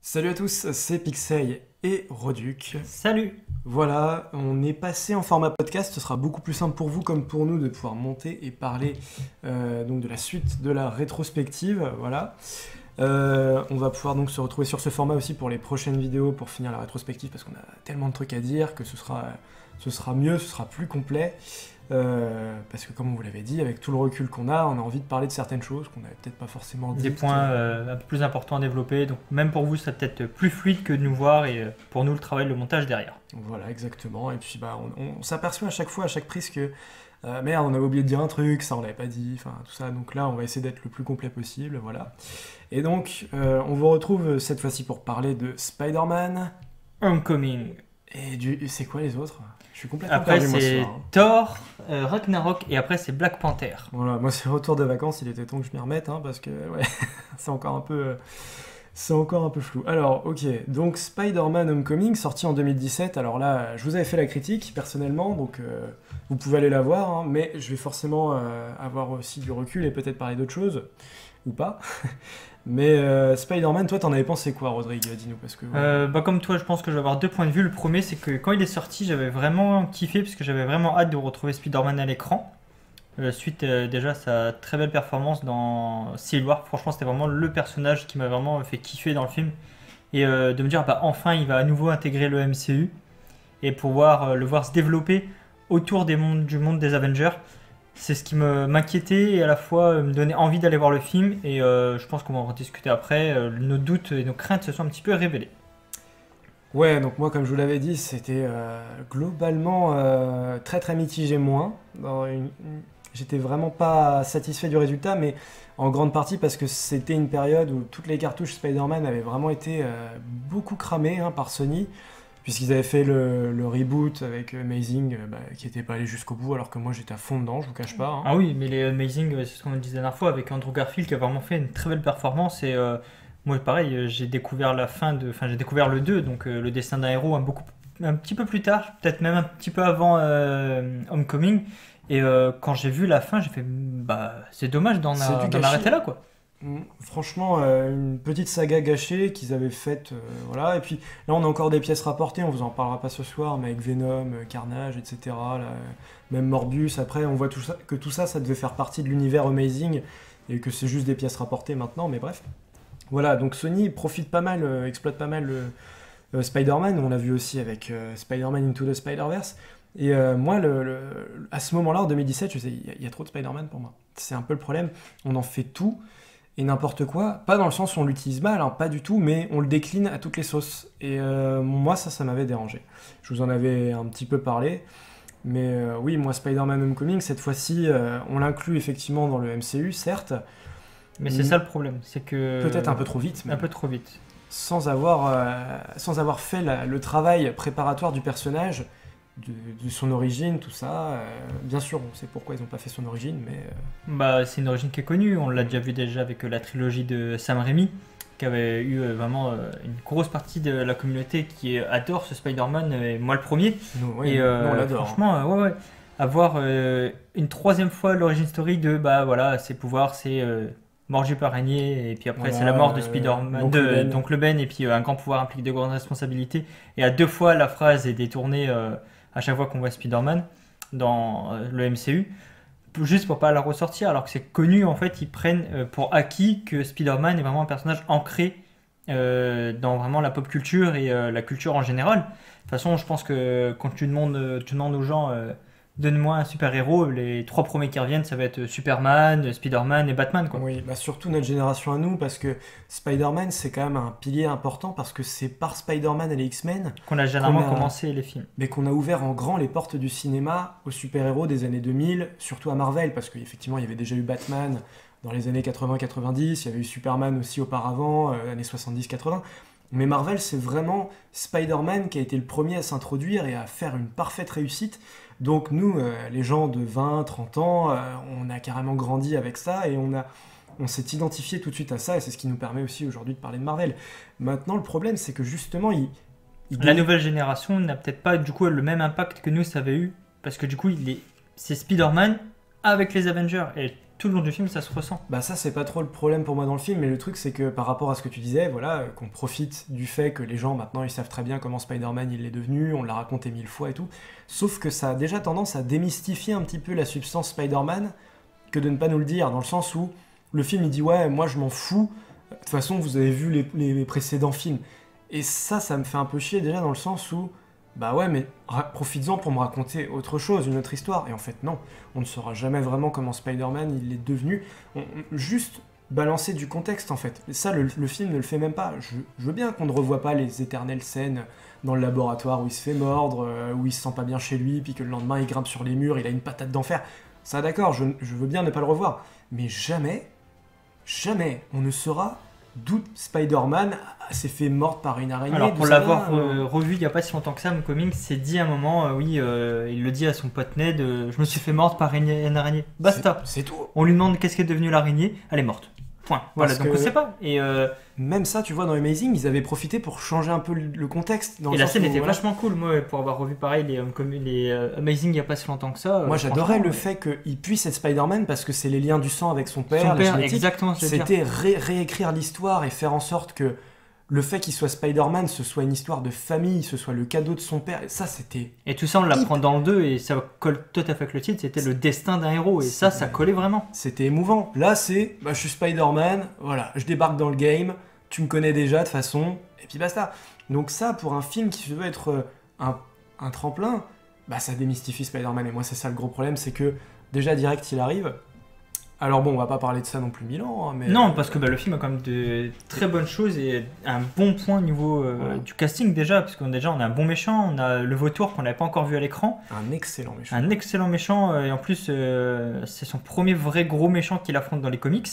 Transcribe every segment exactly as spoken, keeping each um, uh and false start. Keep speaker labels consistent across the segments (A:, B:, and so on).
A: Salut à tous, c'est Pixel et Roduc.
B: Salut.
A: Voilà, on est passé en format podcast, ce sera beaucoup plus simple pour vous comme pour nous de pouvoir monter et parler euh, donc de la suite de la rétrospective, voilà. Euh, on va pouvoir donc se retrouver sur ce format aussi pour les prochaines vidéos pour finir la rétrospective parce qu'on a tellement de trucs à dire que ce sera, ce sera mieux, ce sera plus complet. Euh, parce que comme on vous l'avait dit, avec tout le recul qu'on a, on a envie de parler de certaines choses qu'on n'avait peut-être pas forcément dit.
B: Des points euh, un peu plus importants à développer, donc même pour vous ça peut-être plus fluide que de nous voir et euh, pour nous le travail, le montage derrière.
A: Voilà, exactement. Et puis bah, on, on s'aperçoit à chaque fois, à chaque prise que euh, merde, on avait oublié de dire un truc, ça on l'avait pas dit, enfin tout ça. Donc là, on va essayer d'être le plus complet possible, voilà. Et donc, euh, on vous retrouve cette fois-ci pour parler de Spider-Man.
B: Homecoming.
A: Et du, c'est quoi les autres? Je suis complètement
B: Après
A: perdu, moi, ce
B: c'est
A: soir, hein.
B: Thor, euh, Ragnarok et après c'est Black Panther.
A: Voilà, moi c'est retour de vacances, il était temps que je m'y remette, hein, parce que ouais, c'est encore un peu, euh, c'est encore un peu flou. Alors, ok, donc Spider-Man Homecoming, sorti en deux mille dix-sept. Alors là, je vous avais fait la critique personnellement, donc euh, vous pouvez aller la voir, hein, mais je vais forcément euh, avoir aussi du recul et peut-être parler d'autres choses ou pas. Mais euh, Spider-Man, toi, t'en avais pensé quoi, Rodrigue? Dis-nous, parce que. Ouais.
B: Euh, bah comme toi, je pense que je vais avoir deux points de vue. Le premier, c'est que quand il est sorti, j'avais vraiment kiffé parce que j'avais vraiment hâte de retrouver Spider-Man à l'écran. Euh, suite euh, déjà à sa très belle performance dans Civil War. Franchement, c'était vraiment le personnage qui m'a vraiment fait kiffer dans le film. Et euh, de me dire, bah enfin, il va à nouveau intégrer le M C U et pouvoir euh, le voir se développer autour des mondes, du monde des Avengers. C'est ce qui me m'inquiétait et à la fois euh, me donnait envie d'aller voir le film. Et euh, je pense qu'on va en rediscuter après. Euh, nos doutes et nos craintes se sont un petit peu révélées.
A: Ouais, donc moi, comme je vous l'avais dit, c'était euh, globalement euh, très très mitigé moins. Dans une- une- J'étais vraiment pas satisfait du résultat, mais en grande partie parce que c'était une période où toutes les cartouches Spider-Man avaient vraiment été euh, beaucoup cramées, hein, par Sony, puisqu'ils avaient fait le, le reboot avec Amazing, euh, bah, qui n'était pas allé jusqu'au bout, alors que moi j'étais à fond dedans, je vous cache pas, hein.
B: Ah oui, mais les Amazing, euh, c'est ce qu'on disait la dernière fois avec Andrew Garfield qui a vraiment fait une très belle performance. Et euh, moi, pareil, euh, j'ai découvert la fin de. Enfin, j'ai découvert le deux, donc euh, le destin d'un héros, un, beaucoup, un petit peu plus tard, peut-être même un petit peu avant euh, Homecoming. Et euh, quand j'ai vu la fin, j'ai fait. Bah, c'est dommage d'en
A: C'est
B: a-
A: du
B: d'en
A: gâchis.
B: arrêter là, quoi.
A: Mm, Franchement, euh, une petite saga gâchée qu'ils avaient faite, euh, voilà. Et puis là, on a encore des pièces rapportées. On vous en parlera pas ce soir, mais avec Venom, euh, Carnage, et cetera là, euh, même Morbius. Après, on voit tout ça, que tout ça, ça devait faire partie de l'univers Amazing et que c'est juste des pièces rapportées maintenant. Mais bref, voilà. Donc Sony profite pas mal, euh, exploite pas mal euh, euh, Spider-Man. On l'a vu aussi avec euh, Spider-Man Into the Spider-Verse. Et euh, moi, le, le- à ce moment-là, en deux mille dix-sept, je sais, il y, a- il y a trop de Spider-Man pour moi. C'est un peu le problème. On en fait tout et n'importe quoi, pas dans le sens où on l'utilise mal, hein, pas du tout, mais on le décline à toutes les sauces. Et euh, moi, ça, ça m'avait dérangé. Je vous en avais un petit peu parlé, mais euh, oui, moi, Spider-Man Homecoming, cette fois-ci, euh, on l'inclut effectivement dans le M C U, certes,
B: Mais c'est
A: Mm.
B: ça le problème, c'est que.
A: peut-être un peu trop vite, mais
B: Un peu trop vite.
A: sans avoir, euh, sans avoir fait la- le travail préparatoire du personnage, de, de son origine, tout ça. Euh, bien sûr, on sait pourquoi ils n'ont pas fait son origine, mais euh,
B: Bah, c'est une origine qui est connue, on l'a déjà vu déjà avec euh, la trilogie de Sam Raimi, qui avait eu euh, vraiment euh, une grosse partie de la communauté qui euh, adore ce Spider-Man, et moi le premier.
A: nous, ouais,
B: et euh,
A: nous, on l'adore, hein.
B: franchement, euh, ouais, ouais, avoir euh, une troisième fois l'origine story de, bah voilà, ses pouvoirs, c'est euh, mordu par araignée, et puis après
A: Voilà,
B: c'est la mort de
A: euh,
B: Spider-Man,
A: d'Oncle
B: de
A: Ben.
B: donc le Ben, et puis euh, un grand pouvoir implique de grandes responsabilités. Et à deux fois la phrase est détournée euh, à chaque fois qu'on voit Spider-Man dans euh, le M C U juste pour pas la ressortir, alors que c'est connu, en fait, ils prennent euh, pour acquis que Spider-Man est vraiment un personnage ancré euh, dans vraiment la pop culture et euh, la culture en général. De toute façon, je pense que quand tu demandes, euh, tu demandes aux gens, euh, donne-moi un super-héros, les trois premiers qui reviennent, ça va être Superman, Spider-Man et Batman, quoi.
A: Oui, bah surtout notre génération à nous, parce que Spider-Man, c'est quand même un pilier important, parce que c'est par Spider-Man et les X-Men,
B: Qu'on a généralement
A: Qu'on a-
B: commencé les films.
A: mais qu'on a ouvert en grand les portes du cinéma aux super-héros des années deux mille, surtout à Marvel, parce qu'effectivement, il y avait déjà eu Batman dans les années quatre-vingts quatre-vingt-dix, il y avait eu Superman aussi auparavant, euh, années soixante-dix quatre-vingts. Mais Marvel, c'est vraiment Spider-Man qui a été le premier à s'introduire et à faire une parfaite réussite. Donc nous, euh, les gens de vingt trente ans, euh, on a carrément grandi avec ça et on a, on s'est identifié tout de suite à ça et c'est ce qui nous permet aussi aujourd'hui de parler de Marvel. Maintenant, le problème, c'est que justement, il, il
B: La nouvelle génération n'a peut-être pas du coup le même impact que nous ça avait eu, parce que du coup il est, c'est Spider-Man avec les Avengers, et tout le long du film, ça se ressent.
A: Bah ça c'est pas trop le problème pour moi dans le film, mais le truc c'est que par rapport à ce que tu disais, voilà, euh, qu'on profite du fait que les gens maintenant ils savent très bien comment Spider-Man il est devenu, on l'a raconté mille fois et tout, sauf que ça a déjà tendance à démystifier un petit peu la substance Spider-Man que de ne pas nous le dire, dans le sens où le film il dit ouais moi je m'en fous, de toute façon vous avez vu les, les précédents films, et ça ça me fait un peu chier déjà dans le sens où bah ouais, mais ra- profites-en pour me raconter autre chose, une autre histoire. Et en fait, non, on ne saura jamais vraiment comment Spider-Man il est devenu. On- on- juste balancer du contexte, en fait. Et ça, le, le film ne le fait même pas. Je, je veux bien qu'on ne revoie pas les éternelles scènes dans le laboratoire où il se fait mordre, euh, où il se sent pas bien chez lui, puis que le lendemain il grimpe sur les murs, il a une patate d'enfer. Ça, d'accord, je, je veux bien ne pas le revoir. Mais jamais, jamais, on ne saura d'où Spider-Man s'est fait mordre par une araignée.
B: Alors
A: d'où
B: pour
A: ça
B: l'avoir
A: vient,
B: euh,
A: euh.
B: revu il n'y a pas si longtemps que ça, mon comics s'est dit à un moment, euh, oui, euh, il le dit à son pote Ned, euh, je me suis fait mordre par une, une araignée. Basta.
A: C'est c'est tout.
B: On lui demande qu'est-ce qu'est devenu l'araignée, elle est morte. Point. Voilà,
A: Parce
B: donc
A: que-
B: on sait pas. Et, euh,
A: Même ça, tu vois, dans Amazing, ils avaient profité pour changer un peu le, le contexte. Dans
B: et
A: le
B: la
A: sens
B: scène
A: où,
B: était
A: voilà,
B: vachement cool, moi, pour avoir revu pareil les, Homecom- les euh, Amazing il n'y a pas si longtemps que ça. euh,
A: Moi, j'adorais
B: franchement,
A: le
B: euh,
A: fait qu'il puisse être Spider-Man parce que c'est les liens du sang avec son père,
B: Son
A: la
B: père,
A: génétique.
B: exactement, je veux dire.
A: C'était ré- réécrire l'histoire et faire en sorte que le fait qu'il soit Spider-Man, ce soit une histoire de famille, ce soit le cadeau de son père. Et ça, c'était.
B: Et tout ça, on l'apprend dans le deux et ça colle tout à fait avec le titre. C'était le destin d'un héros. Et ça, ça collait vraiment.
A: C'était émouvant. Là, c'est. Bah, je suis Spider-Man, voilà, je débarque dans le game, tu me connais déjà de toute façon, et puis basta. Donc, ça, pour un film qui veut être euh, un, un tremplin, bah, ça démystifie Spider-Man. Et moi, c'est ça le gros problème, c'est que déjà, direct, il arrive. Alors, bon, on va pas parler de ça non plus mille ans, hein, mais.
B: Non, parce que bah, le film a quand même de très bonnes choses et un bon point au niveau euh,
A: Ouais.
B: du casting déjà. Parce qu'on déjà, on a un bon méchant, on a le vautour qu'on n'avait pas encore vu à l'écran.
A: Un excellent méchant.
B: Un excellent méchant. euh, Et en plus, euh, c'est son premier vrai gros méchant qu'il affronte dans les comics.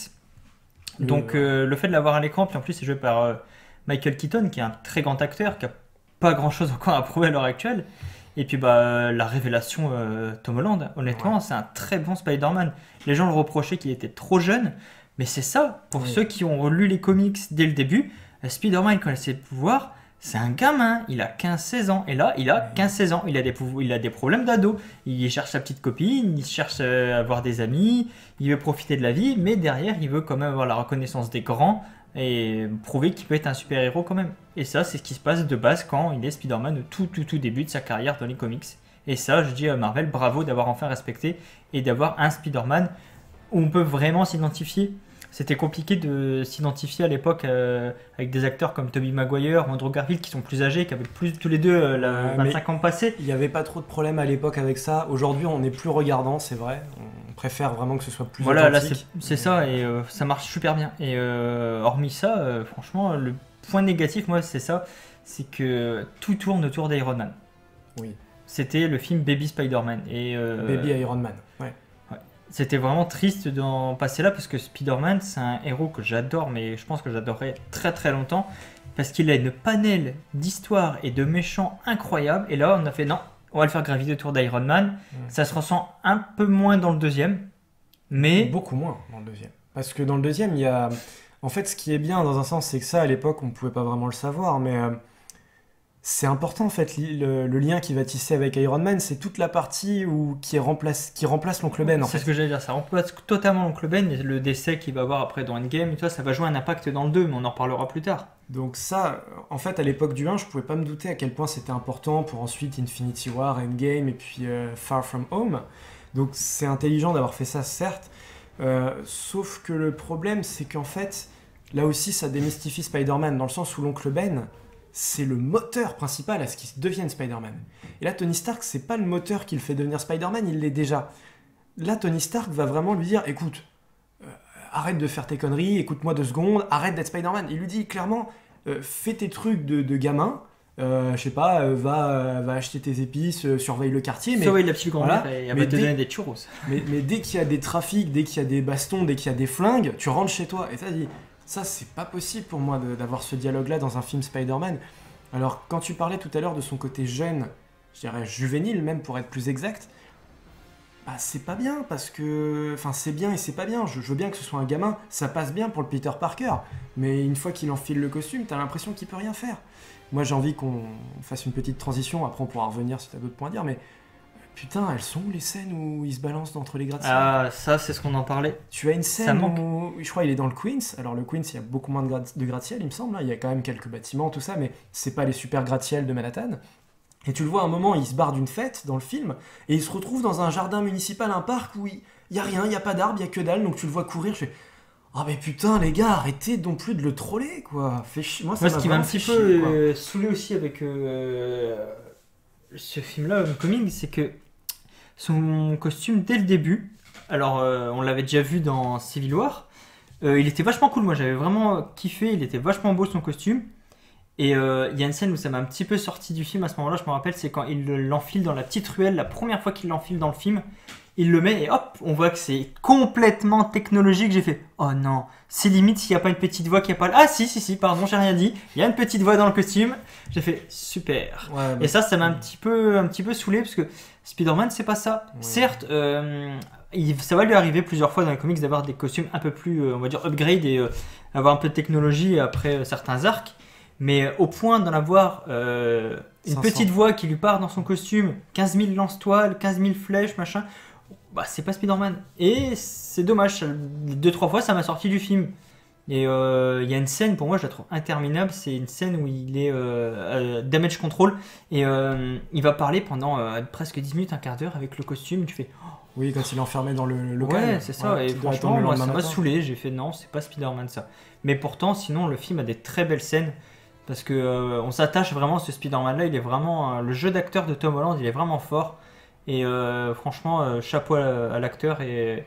A: Le-
B: Donc euh, le fait de l'avoir à l'écran, puis en plus c'est joué par euh, Michael Keaton, qui est un très grand acteur, qui a pas grand chose encore à prouver à l'heure actuelle. Et puis bah euh, la révélation euh, Tom Holland, honnêtement,
A: Ouais.
B: c'est un très bon Spider-Man. Les gens le reprochaient qu'il était trop jeune, mais c'est ça, pour
A: Oui.
B: ceux qui ont lu les comics dès le début, euh, Spider-Man quand il a ses pouvoirs, c'est un gamin, il a quinze seize ans, et là il a quinze seize ans, il a des, pouvo- il a des problèmes d'ado, il cherche sa petite copine, il cherche euh, à avoir des amis, il veut profiter de la vie, mais derrière il veut quand même avoir la reconnaissance des grands et prouver qu'il peut être un super-héros quand même. Et ça c'est ce qui se passe de base quand il est Spider-Man au tout tout tout début de sa carrière dans les comics. Et ça je dis à Marvel, bravo d'avoir enfin respecté et d'avoir un Spider-Man où on peut vraiment s'identifier. C'était compliqué de s'identifier à l'époque euh, avec des acteurs comme Tobey Maguire ou Andrew Garfield qui sont plus âgés, qui avaient plus tous les deux euh, la
A: Ouais, mais-
B: vingt-cinq ans passés.
A: Il n'y avait pas trop de problèmes à l'époque avec ça. Aujourd'hui, on est plus regardant, c'est vrai. On préfère vraiment que ce soit plus
B: Voilà, là
A: authentique.
B: c'est c'est ça et euh, ça marche super bien. Et euh, hormis ça, euh, franchement, le point négatif, moi, c'est ça, c'est que tout tourne autour d'Iron Man.
A: Oui.
B: C'était le film Baby Spider-Man et euh,
A: Baby Iron Man. Ouais.
B: c'était vraiment triste d'en passer là parce que Spider-Man, c'est un héros que j'adore, mais je pense que j'adorerai très très longtemps parce qu'il a une panel d'histoires et de méchants incroyables. Et là, on a fait non, on va le faire graviter autour d'Iron Man.
A: Mm.
B: Ça se ressent un peu moins dans le deuxième, mais
A: Beaucoup moins dans le deuxième. Parce que dans le deuxième, il y a. En fait, ce qui est bien dans un sens, c'est que ça, à l'époque, on ne pouvait pas vraiment le savoir, mais euh, c'est important en fait. li- Le, le lien qui va tisser avec Iron Man, c'est toute la partie où, qui, remplace, qui remplace l'oncle Ben en
B: c'est
A: fait.
B: ce que j'allais dire. Ça remplace totalement l'oncle Ben et le décès qu'il va avoir après dans Endgame. Et tout ça, ça va jouer un impact dans le deux, mais on en reparlera plus tard.
A: Donc ça, en fait, à l'époque du un, je pouvais pas me douter à quel point c'était important pour ensuite Infinity War, Endgame et puis euh, Far From Home. Donc c'est intelligent d'avoir fait ça, certes. Euh, sauf que le problème, c'est qu'en fait, là aussi, ça démystifie Spider-Man dans le sens où l'oncle Ben, c'est le moteur principal à ce qu'il devienne Spider-Man. Et là, Tony Stark, c'est pas le moteur qui le fait devenir Spider-Man, il l'est déjà. Là, Tony Stark va vraiment lui dire, écoute, euh, arrête de faire tes conneries, écoute-moi deux secondes, arrête d'être Spider-Man. Il lui dit clairement, euh, fais tes trucs de, de gamin, euh, je sais pas, euh, va, euh, va acheter tes épices, euh, surveille le quartier, mais,
B: Ça, oui, la petite grand-mère,
A: voilà.
B: et elle
A: Mais
B: va te
A: dès-
B: donner des churros.
A: mais, mais dès qu'il y a des trafics, dès qu'il y a des bastons, dès qu'il y a des flingues, tu rentres chez toi. Et ça, dit, ça c'est pas possible pour moi de- d'avoir ce dialogue-là dans un film Spider-Man. Alors, quand tu parlais tout à l'heure de son côté jeune, je dirais juvénile même pour être plus exact, bah c'est pas bien parce que. Enfin, c'est bien et c'est pas bien. Je, je veux bien que ce soit un gamin, ça passe bien pour le Peter Parker. Mais une fois qu'il enfile le costume, t'as l'impression qu'il peut rien faire. Moi, j'ai envie qu'on fasse une petite transition. Après, on pourra revenir si t'as d'autres points à dire. Mais Putain, elles sont où les scènes où il se balance entre les gratte-ciels?
B: Ah, ça, c'est ce qu'on en parlait.
A: Tu as une
B: Ça
A: scène
B: manque.
A: où, je crois, il est dans le Queens. Alors, le Queens, il y a beaucoup moins de, gratte- de gratte-ciel, il me semble. Hein. Il y a quand même quelques bâtiments, tout ça, mais c'est pas les super gratte-ciel de Manhattan. Et tu le vois à un moment, il se barre d'une fête dans le film, et il se retrouve dans un jardin municipal, un parc où il y a rien, il y a pas d'arbres, il y a que dalle, donc tu le vois courir. Je fais, ah mais putain, les gars, arrêtez non plus de le troller, quoi. Fait chi- Moi, ça
B: Moi,
A: m'a
B: ce qui m'a un
A: vraiment
B: petit
A: fait
B: peu
A: chier, quoi.
B: euh, saoulé aussi avec euh, ce film-là, Homecoming, c'est que son costume, dès le début, alors euh, on l'avait déjà vu dans Civil War, euh, il était vachement cool. Moi, j'avais vraiment kiffé. Il était vachement beau son costume. Et euh, il y a une scène où ça m'a un petit peu sorti du film à ce moment-là, je me rappelle, c'est quand il l'enfile dans la petite ruelle, la première fois qu'il l'enfile dans le film, il le met et hop, on voit que c'est complètement technologique. J'ai fait, oh non, c'est limite s'il n'y a pas une petite voix qui a pas... Ah si, si, si, pardon, j'ai rien dit, il y a une petite voix dans le costume. J'ai fait, super.
A: Ouais, bah,
B: Et ça, ça m'a un petit peu, un petit peu saoulé parce que Spider-Man, c'est pas ça.
A: Ouais.
B: Certes, euh, il- ça va lui arriver plusieurs fois dans les comics d'avoir des costumes un peu plus, euh, on va dire, upgrade et euh, avoir un peu de technologie après euh, certains arcs. Mais euh, au point d'en avoir euh, une
A: cinq cents.
B: petite voix qui lui part dans son costume, quinze mille lance-toiles, quinze mille flèches, machin, bah c'est pas Spider-Man. Et c'est dommage, ça- deux, trois fois ça m'a sorti du film. Et euh, il y a une scène, pour moi je la trouve interminable, c'est une scène où il est euh, euh, damage control et euh, il va parler pendant euh, presque dix minutes, un quart d'heure avec le costume. Tu fais,
A: Oui, quand il est enfermé dans le, le local.
B: ouais, c'est ça.
A: Ouais,
B: Et
A: qui doit
B: franchement,
A: attendre le
B: moi, ça
A: lendemain
B: m'a
A: matin.
B: saoulé. J'ai fait non, c'est pas Spider-Man ça. Mais pourtant, sinon, le film a des très belles scènes parce que euh, on s'attache vraiment à ce Spider-Man-là. Il est vraiment euh, le jeu d'acteur de Tom Holland, il est vraiment fort. Et euh, franchement, euh, chapeau à, à l'acteur et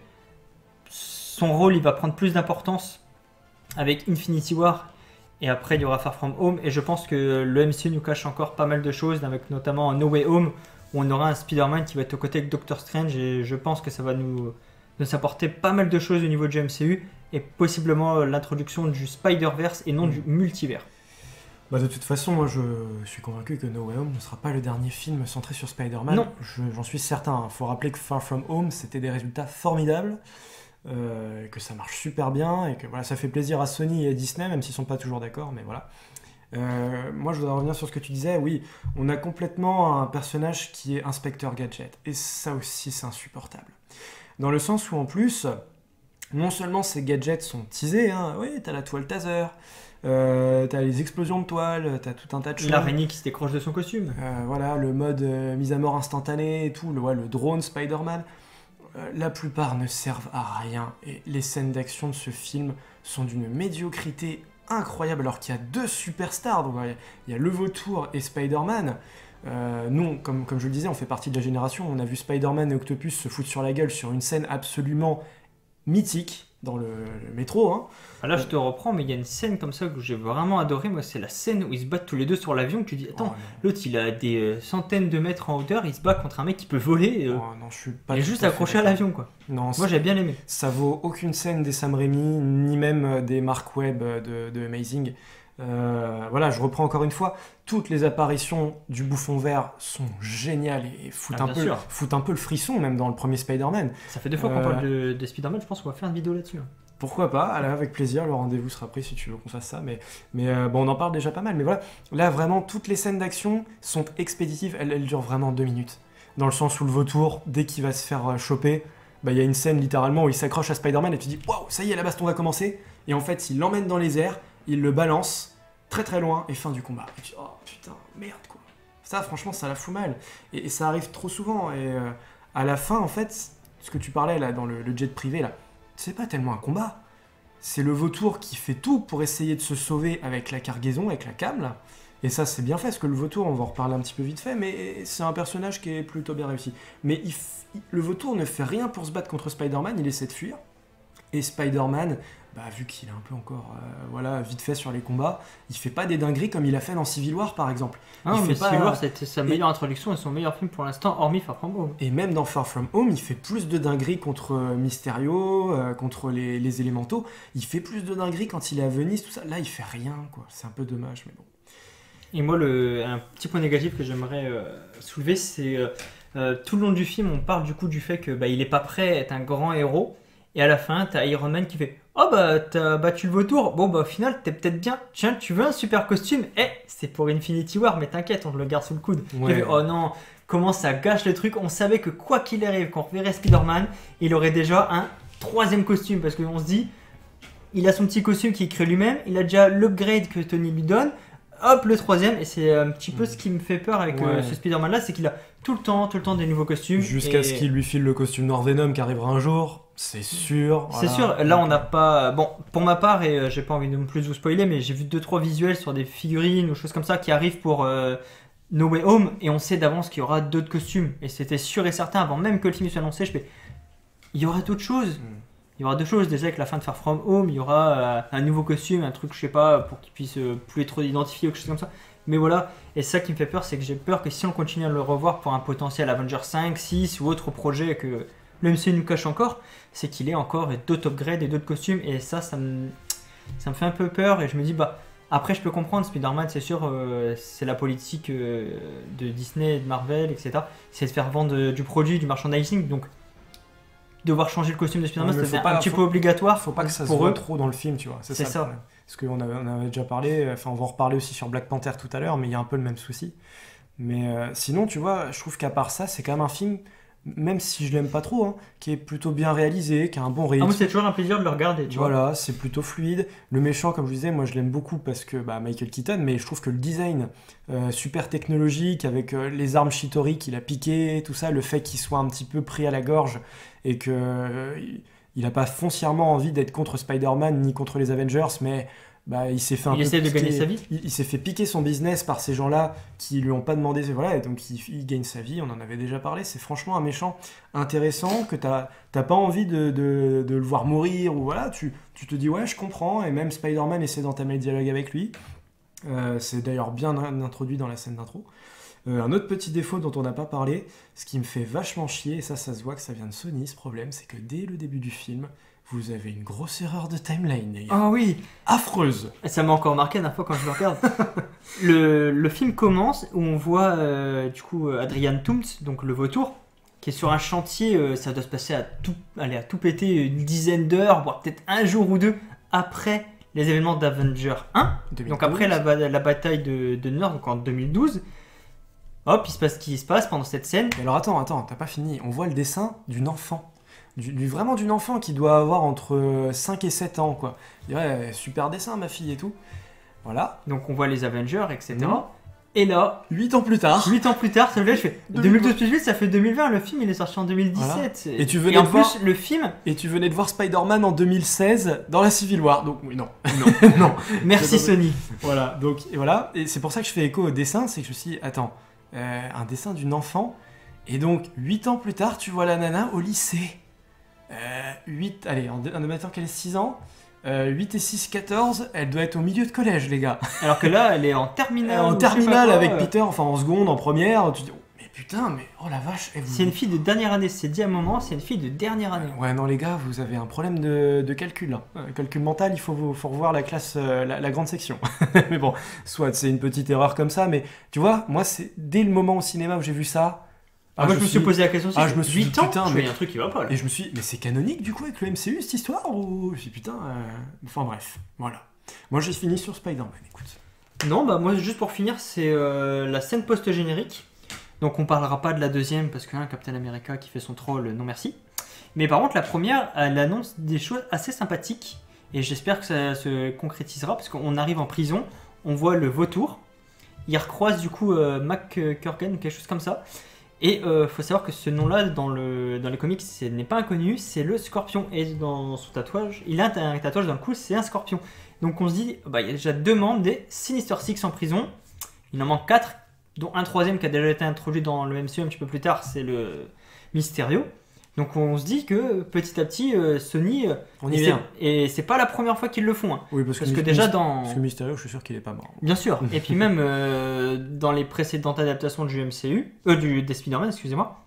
B: son rôle, il va prendre plus d'importance avec Infinity War. Et après, il y aura Far From Home. Et je pense que le M C U nous cache encore pas mal de choses, avec notamment No Way Home, où on aura un Spider-Man qui va être aux côtés de Doctor Strange. Et je pense que ça va nous, nous apporter pas mal de choses au niveau du M C U. Et possiblement euh, l'introduction du Spider-Verse et non du multivers.
A: Bah, de toute façon, moi je suis convaincu que No Way Home ne sera pas le dernier film centré sur Spider-Man.
B: Non.
A: Je- J'en suis certain. Il faut rappeler que Far From Home, c'était des résultats formidables, euh, que ça marche super bien, et que voilà, ça fait plaisir à Sony et à Disney, même s'ils sont pas toujours d'accord, mais voilà. Euh, moi je voudrais revenir sur ce que tu disais. Oui, on a complètement un personnage qui est Inspecteur Gadget, et ça aussi c'est insupportable. Dans le sens où en plus, non seulement ces gadgets sont teasés, hein, oui, t'as la toile taser, euh, t'as les explosions de toile, t'as tout un tas de choses.
B: L'araignée qui se décroche de son costume.
A: Euh, voilà, le mode euh, mise à mort instantanée et tout, le, ouais, le drone Spider-Man. Euh, la plupart ne servent à rien, et les scènes d'action de ce film sont d'une médiocrité incroyable, alors qu'il y a deux superstars. Donc, ouais, il y a le Vautour et Spider-Man. Euh, nous, comme, comme je le disais, on fait partie de la génération, on a vu Spider-Man et Octopus se foutre sur la gueule sur une scène absolument mythique dans le, le métro. Hein.
B: Ah, là, je te reprends, mais il y a une scène comme ça que j'ai vraiment adoré. Moi, c'est la scène où ils se battent tous les deux sur l'avion. Tu dis, attends,
A: Oh, non.
B: l'autre il a des euh, centaines de mètres en hauteur, il se bat contre un mec qui peut voler. euh,
A: Oh, non, je suis pas
B: il est
A: tout
B: juste
A: à fait
B: accroché à
A: d'accord.
B: l'avion, quoi.
A: Non,
B: Moi, j'ai bien aimé.
A: ça vaut aucune scène des Sam Raimi, ni même euh, des Mark Webb euh, de, de Amazing. Euh, voilà, je reprends encore une fois, toutes les apparitions du Bouffon Vert sont géniales et foutent,
B: Ah,
A: un
B: bien
A: peu,
B: sûr.
A: foutent un peu le frisson, même dans le premier Spider-Man.
B: Ça fait deux fois qu'on
A: Euh,
B: parle de, de Spider-Man, je pense qu'on va faire une vidéo là-dessus. hein.
A: Pourquoi pas, allez, avec plaisir, le rendez-vous sera pris si tu veux qu'on fasse ça, mais, mais euh, bon, on en parle déjà pas mal, mais voilà, là vraiment, toutes les scènes d'action sont expéditives, elles, elles durent vraiment deux minutes. Dans le sens où le vautour, dès qu'il va se faire euh, choper, bah, il y a une scène littéralement où il s'accroche à Spider-Man et tu dis waouh, ça y est, la baston va commencer. Et en fait, il l'emmène dans les airs, il le balance très très loin et fin du combat. Et tu dis oh putain, merde quoi. Ça, franchement, ça la fout mal. Et, et ça arrive trop souvent. Et euh, à la fin, en fait, ce que tu parlais là dans le, le jet privé là, c'est pas tellement un combat. C'est le vautour qui fait tout pour essayer de se sauver avec la cargaison, avec la cam là. Et ça, c'est bien fait, parce que le vautour, on va en reparler un petit peu vite fait, mais c'est un personnage qui est plutôt bien réussi. Mais il f- il- le vautour ne fait rien pour se battre contre Spider-Man, il essaie de fuir. Et Spider-Man, bah, vu qu'il est un peu encore euh, voilà, vite fait sur les combats, il fait pas des dingueries comme il a fait dans Civil War par exemple.
B: Ah,
A: il
B: mais
A: fait pas-
B: Civil War, c'était sa
A: et-
B: meilleure introduction et son meilleur film pour l'instant, hormis Far From Home.
A: Et même dans Far From Home, il fait plus de dingueries contre euh, Mysterio, euh, contre les, les élémentaux. Il fait plus de dingueries quand il est à Venise, tout ça. Là, il fait rien, quoi. C'est un peu dommage, mais bon.
B: Et moi, le, un petit point négatif que j'aimerais euh, soulever, c'est euh, euh, tout le long du film, on parle du coup du fait que bah, il est pas prêt à être un grand héros Et à la fin, t'as Iron Man qui fait oh bah t'as battu le vautour, bon bah au final t'es peut-être bien, tiens tu veux un super costume, eh c'est pour Infinity War mais t'inquiète on te le garde sous le coude.
A: Ouais.
B: J'ai fait, oh non, comment ça gâche le truc, on savait que quoi qu'il arrive, quand on reverrait Spider-Man, il aurait déjà un troisième costume parce qu'on se dit, il a son petit costume qu'il crée lui-même, il a déjà l'upgrade que Tony lui donne, hop le troisième, et c'est un petit peu ce qui me fait peur avec
A: Ouais.
B: euh, ce Spider-Man là, c'est qu'il a tout le temps, tout le temps des nouveaux costumes.
A: Jusqu'à
B: et...
A: ce qu'il lui file le costume Noir Venom qui arrivera un jour, c'est sûr.
B: C'est
A: voilà.
B: sûr, là on n'a pas. Bon, pour ma part, et euh, j'ai pas envie de plus vous spoiler, mais j'ai vu deux trois visuels sur des figurines ou choses comme ça qui arrivent pour euh, No Way Home, et on sait d'avance qu'il y aura d'autres costumes. Et c'était sûr et certain avant même que le film soit annoncé. Je fais, il y aura d'autres choses.
A: Mm.
B: Il y aura deux choses. Déjà avec la fin de Far From Home, il y aura euh, un nouveau costume, un truc, je sais pas, pour qu'il puisse euh, plus être identifié ou quelque chose comme ça. Mais voilà, et ça qui me fait peur, c'est que j'ai peur que si on continue à le revoir pour un potentiel Avengers cinq, six ou autre projet que le M C U nous cache encore, c'est qu'il ait encore d'autres upgrades et d'autres costumes, et ça, ça me, ça me fait un peu peur, et je me dis, bah, après je peux comprendre, Spider-Man, c'est sûr, euh, c'est la politique euh, de Disney et de Marvel, et cetera. C'est de faire vendre euh, du produit, du merchandising, donc devoir changer le costume de Spider-Man,
A: Ouais, mais
B: c'est
A: faut
B: un
A: pas-
B: petit
A: faut-
B: peu obligatoire
A: Faut pas que ça se
B: pour
A: voit
B: eux.
A: trop dans le film, tu vois. C'est
B: C'est
A: ça.
B: ça.
A: Le problème. Parce qu'on avait, on avait déjà parlé, enfin on va en reparler aussi sur Black Panther tout à l'heure, mais il y a un peu le même souci. Mais euh, sinon, tu vois, je trouve qu'à part ça, c'est quand même un film, même si je l'aime pas trop, hein, qui est plutôt bien réalisé, qui a un bon
B: Ah,
A: rythme.
B: moi, c'est toujours un plaisir de le regarder, tu vois.
A: Voilà, c'est plutôt fluide. Le méchant, comme je disais, moi je l'aime beaucoup parce que bah, Michael Keaton, mais je trouve que le design euh, super technologique avec euh, les armes Shitori qu'il a piquées, tout ça, le fait qu'il soit un petit peu pris à la gorge et que euh, il n'a pas foncièrement envie d'être contre Spider-Man ni contre les Avengers, mais bah, il s'est fait un
B: Il
A: peu
B: essaie de
A: piquer-
B: gagner sa vie.
A: Il, il s'est fait piquer son business par ces gens-là qui lui ont pas demandé, voilà, et donc il, il gagne sa vie. On en avait déjà parlé. C'est franchement un méchant intéressant que t'as t'as pas envie de, de- de le voir mourir ou voilà. Tu, tu te dis ouais, je comprends. Et même Spider-Man essaie d'entamer le dialogue avec lui. Euh, c'est d'ailleurs bien in- introduit dans la scène d'intro. Euh, un autre petit défaut dont on n'a pas parlé, ce qui me fait vachement chier, et ça, ça se voit que ça vient de Sony, ce problème, c'est que dès le début du film, vous avez une grosse erreur de timeline, les gars.
B: Ah oui,
A: Affreuse.
B: ça m'a encore marqué la dernière fois quand je le regarde. le, le film commence où on voit euh, du coup euh, Adrian Toomes, donc le vautour, qui est sur un chantier, euh, ça doit se passer à tout, allez, à tout péter une dizaine d'heures, voire peut-être un jour ou deux après les événements d'Avenger un.
A: deux mille
B: Donc
A: douze.
B: après la, ba- la bataille de, de Nord, donc en deux mille douze. Hop, il se passe ce qui se passe pendant cette scène.
A: Mais alors attends, attends, t'as pas fini. On voit le dessin d'une enfant. Du, du- vraiment d'une enfant qui doit avoir entre cinq et sept ans, quoi. Je dirais, super dessin, ma fille et tout. Voilà.
B: Donc on voit les Avengers, et cetera.
A: Mhm.
B: Et là,
A: huit ans plus tard.
B: huit ans plus tard, ça me fait, je fais
A: deux mille vingt.
B: deux mille douze plus huit, ça fait deux mille vingt. Le film, il est sorti en deux mille dix-sept.
A: Et tu venais
B: en
A: de
B: plus,
A: voir-
B: le film,
A: Et tu venais de voir Spider-Man en deux mille seize dans la Civil War. Donc, oui, non. Non. non.
B: merci
A: C'est pas-
B: Sony.
A: Voilà. Donc, et voilà. Et c'est pour ça que je fais écho au dessin. C'est que je me suis dit, attends, euh, un dessin d'une enfant. Et donc, huit ans plus tard, tu vois la nana au lycée. Euh, huit, allez, en, en admettant qu'elle ait six ans. Euh, huit et six, quatorze, elle doit être au milieu de collège, les gars.
B: Alors que là, elle est en terminale.
A: en
B: ou je sais pas
A: terminale
B: quoi,
A: avec
B: euh.
A: Peter, enfin en seconde, en première, tu te dis, oh, mais putain, mais oh la vache. eh, vous-
B: C'est une fille de dernière année. C'est dit à un moment, c'est une fille de dernière année.
A: Ouais, non, les gars, vous avez un problème de, de calcul. Hein. Euh, calcul mental, il faut, vous- faut revoir la classe, euh, la, la grande section. Mais bon, soit c'est une petite erreur comme ça, mais tu vois, moi, c'est dès le moment au cinéma où j'ai vu ça.
B: Ah, moi, je me suis posé la question aussi.
A: Ah, je me suis dit,
B: huit ans,
A: putain,
B: je fais,
A: mais-
B: il y a un truc qui va pas là.
A: Et je me suis dit, mais c'est canonique du coup avec le M C U cette histoire ou. Je me suis dit, putain. euh, Enfin bref, voilà. Moi, j'ai fini sur Spider-Man, écoute.
B: Non, bah moi, juste pour finir, c'est euh, la scène post-générique. Donc on parlera pas de la deuxième parce que hein, Captain America qui fait son troll, non merci. Mais par contre, la première, elle annonce des choses assez sympathiques. Et j'espère que ça se concrétisera parce qu'on arrive en prison, on voit le vautour. Il recroise du coup euh, Mac Kurgan, quelque chose comme ça. Et euh, faut savoir que ce nom-là, dans, le, dans les comics, ce n'est pas inconnu, c'est le scorpion. Et dans son tatouage, il a un tatouage dans le cou, c'est un scorpion. Donc on se dit, bah, il y a déjà deux membres des Sinister Six en prison. Il en manque quatre, dont un troisième qui a déjà été introduit dans le M C U un petit peu plus tard, c'est le Mysterio. Donc on se dit que petit à petit, euh, Sony, euh,
A: On y
B: et
A: vient.
B: c'est- et c'est pas la première fois qu'ils le font. Hein.
A: Oui, parce que,
B: Parce que
A: Mis-
B: déjà
A: Mis-
B: dans...
A: Parce que Mysterio, je suis sûr qu'il est pas mort.
B: Bien sûr. Et puis même euh, dans les précédentes adaptations du M C U, euh, du des Spider-Man, excusez-moi,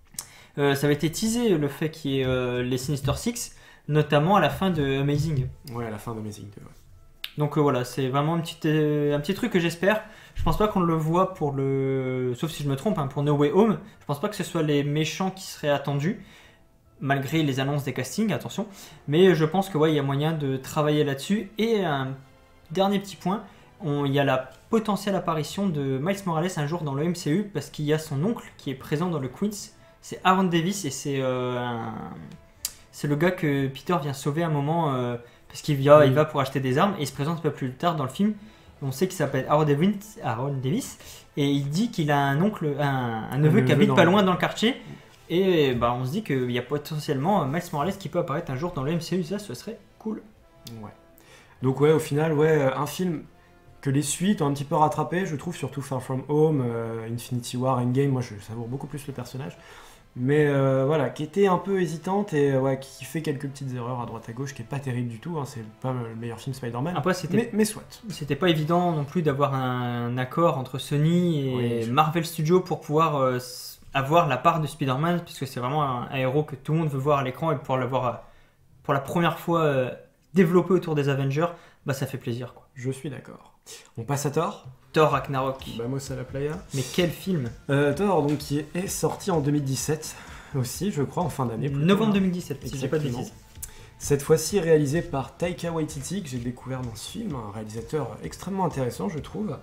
B: euh, ça avait été teasé le fait qu'il y ait euh, les Sinister Six, notamment à la fin de Amazing.
A: Ouais, à la fin d'Amazing deux. Ouais.
B: Donc euh, voilà, c'est vraiment un petit, euh, un petit truc que j'espère. Je pense pas qu'on le voit pour le... Sauf si je me trompe, hein, pour No Way Home. Je pense pas que ce soit les méchants qui seraient attendus. malgré les annonces des castings, attention. Mais je pense que ouais, il y a moyen de travailler là-dessus. Et un dernier petit point, on- il y a la potentielle apparition de Miles Morales un jour dans le M C U parce qu'il y a son oncle qui est présent dans le Queens. C'est Aaron Davis et c'est euh, un- c'est le gars que Peter vient sauver à un moment euh, parce qu'il vient,
A: Oui.
B: il va pour acheter des armes et il se présente un peu plus tard dans le film. On sait qu'il s'appelle Aaron Davis, Aaron Davis et il dit qu'il a un oncle, un, un neveu qui
A: neveu
B: habite
A: dans
B: pas
A: le-
B: loin dans le quartier. Et bah, on se dit qu'il y a potentiellement Miles Morales qui peut apparaître un jour dans le M C U, ça ce serait cool.
A: Ouais. Donc ouais, au final, ouais, euh, un film que les suites ont un petit peu rattrapé, je trouve, surtout Far From Home, euh, Infinity War, Endgame, moi je savoure beaucoup plus le personnage. Mais euh, voilà, qui était un peu hésitante et euh, ouais, qui fait quelques petites erreurs à droite à gauche, qui est pas terrible du tout, hein, c'est pas le meilleur film Spider-Man.
B: Après, c'était
A: Mais, mais soit.
B: c'était pas évident non plus d'avoir un, un accord entre Sony et
A: Oui, je-
B: Marvel Studios pour pouvoir euh, s- avoir la part de Spider-Man, puisque c'est vraiment un, un héros que tout le monde veut voir à l'écran et pour l'avoir euh, pour la première fois euh, développé autour des Avengers, bah ça fait plaisir quoi.
A: Je suis d'accord. On passe à Thor.
B: Thor Ragnarok,
A: Vamos à la playa.
B: mais quel film!
A: Euh, Thor, donc, qui est sorti en deux mille dix-sept aussi, je crois, en fin d'année. plutôt,
B: Novembre
A: hein.
B: deux mille dix-sept, si j'ai pas de
A: Exactement.
B: bêtises.
A: Cette fois-ci réalisé par Taika Waititi, que j'ai découvert dans ce film, un réalisateur extrêmement intéressant, je trouve.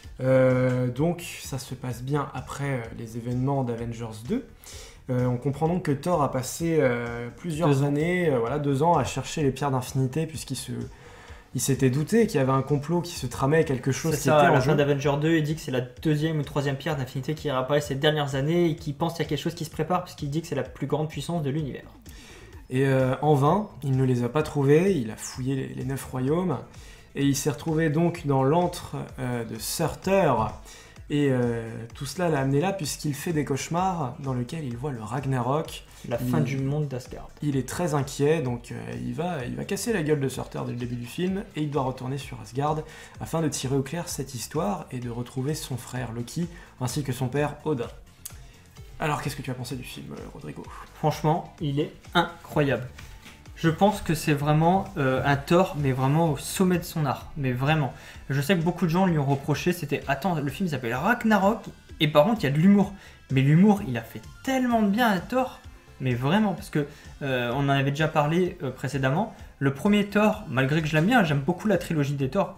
A: Euh, donc, ça se passe bien après euh, les événements d'Avengers deux. Euh, on comprend donc que Thor a passé euh, plusieurs
B: Deux ans.
A: années, euh, voilà, deux ans, à chercher les pierres d'infinité, puisqu'il se, il s'était douté qu'il y avait un complot qui se tramait, quelque chose
B: C'est
A: qui
B: ça,
A: était
B: à
A: en
B: la
A: jeu.
B: fin d'Avenger deux, il dit que c'est la deuxième ou troisième pierre d'infinité qui réapparaît ces dernières années et qu'il pense qu'il y a quelque chose qui se prépare puisqu'il dit que c'est la plus grande puissance de l'univers.
A: Et euh, en vain, il ne les a pas trouvés, il a fouillé les, les neuf royaumes, et il s'est retrouvé donc dans l'antre euh, de Surtur, et euh, tout cela l'a amené là puisqu'il fait des cauchemars dans lesquels il voit le Ragnarok.
B: La fin
A: Il-
B: du monde d'Asgard.
A: Il est très inquiet, donc euh, il, va, il va casser la gueule de Surtur dès le début du film, et il doit retourner sur Asgard afin de tirer au clair cette histoire et de retrouver son frère Loki, ainsi que son père Odin. Alors qu'est-ce que tu as pensé du film, euh, Rodrigo?
B: Franchement, il est incroyable. Je pense que c'est vraiment euh, un Thor, mais vraiment au sommet de son art. Mais vraiment. Je sais que beaucoup de gens lui ont reproché, c'était « Attends, le film s'appelle Ragnarok, et par contre, il y a de l'humour. » Mais l'humour, il a fait tellement de bien à Thor. Mais vraiment, parce que euh, on en avait déjà parlé euh, précédemment. Le premier Thor, malgré que je l'aime bien, j'aime beaucoup la trilogie des Thor.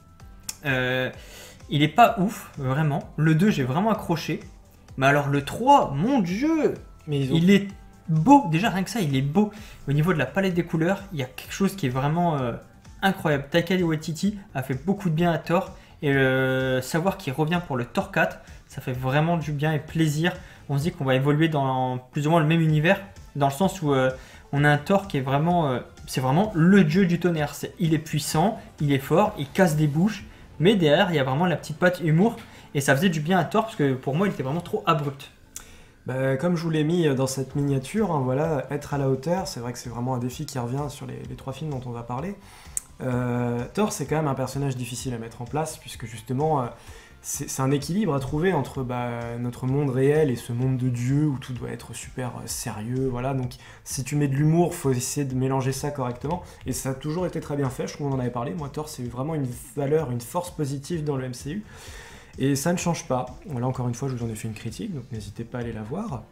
B: Euh, il est pas ouf, vraiment. Le deux, j'ai vraiment accroché. Mais alors le trois, mon dieu,
A: Mais ils ont...
B: il est beau. Déjà, rien que ça, il est beau. Au niveau de la palette des couleurs, il y a quelque chose qui est vraiment euh, incroyable. Taika Waititi a fait beaucoup de bien à Thor. Et euh, savoir qu'il revient pour le Thor quatre, ça fait vraiment du bien et plaisir. On se dit qu'on va évoluer dans plus ou moins le même univers, dans le sens où euh, on a un Thor qui est vraiment, euh, c'est vraiment le dieu du tonnerre. C'est, il est puissant, il est fort, il casse des bouches, mais derrière il y a vraiment la petite patte humour et ça faisait du bien à Thor parce que pour moi il était vraiment trop abrupt.
A: Bah, comme je vous l'ai mis dans cette miniature, hein, voilà, être à la hauteur, c'est vrai que c'est vraiment un défi qui revient sur les, les trois films dont on va parler. Euh, Thor, c'est quand même un personnage difficile à mettre en place, puisque justement, euh, c'est c'est un équilibre à trouver entre bah, notre monde réel et ce monde de Dieu où tout doit être super euh, sérieux. Voilà, donc si tu mets de l'humour, faut essayer de mélanger ça correctement. Et ça a toujours été très bien fait, je trouve qu'on en avait parlé. Moi, Thor, c'est vraiment une valeur, une force positive dans le M C U. Et ça ne change pas. Là, encore une fois, je vous en ai fait une critique, donc n'hésitez pas à aller la voir.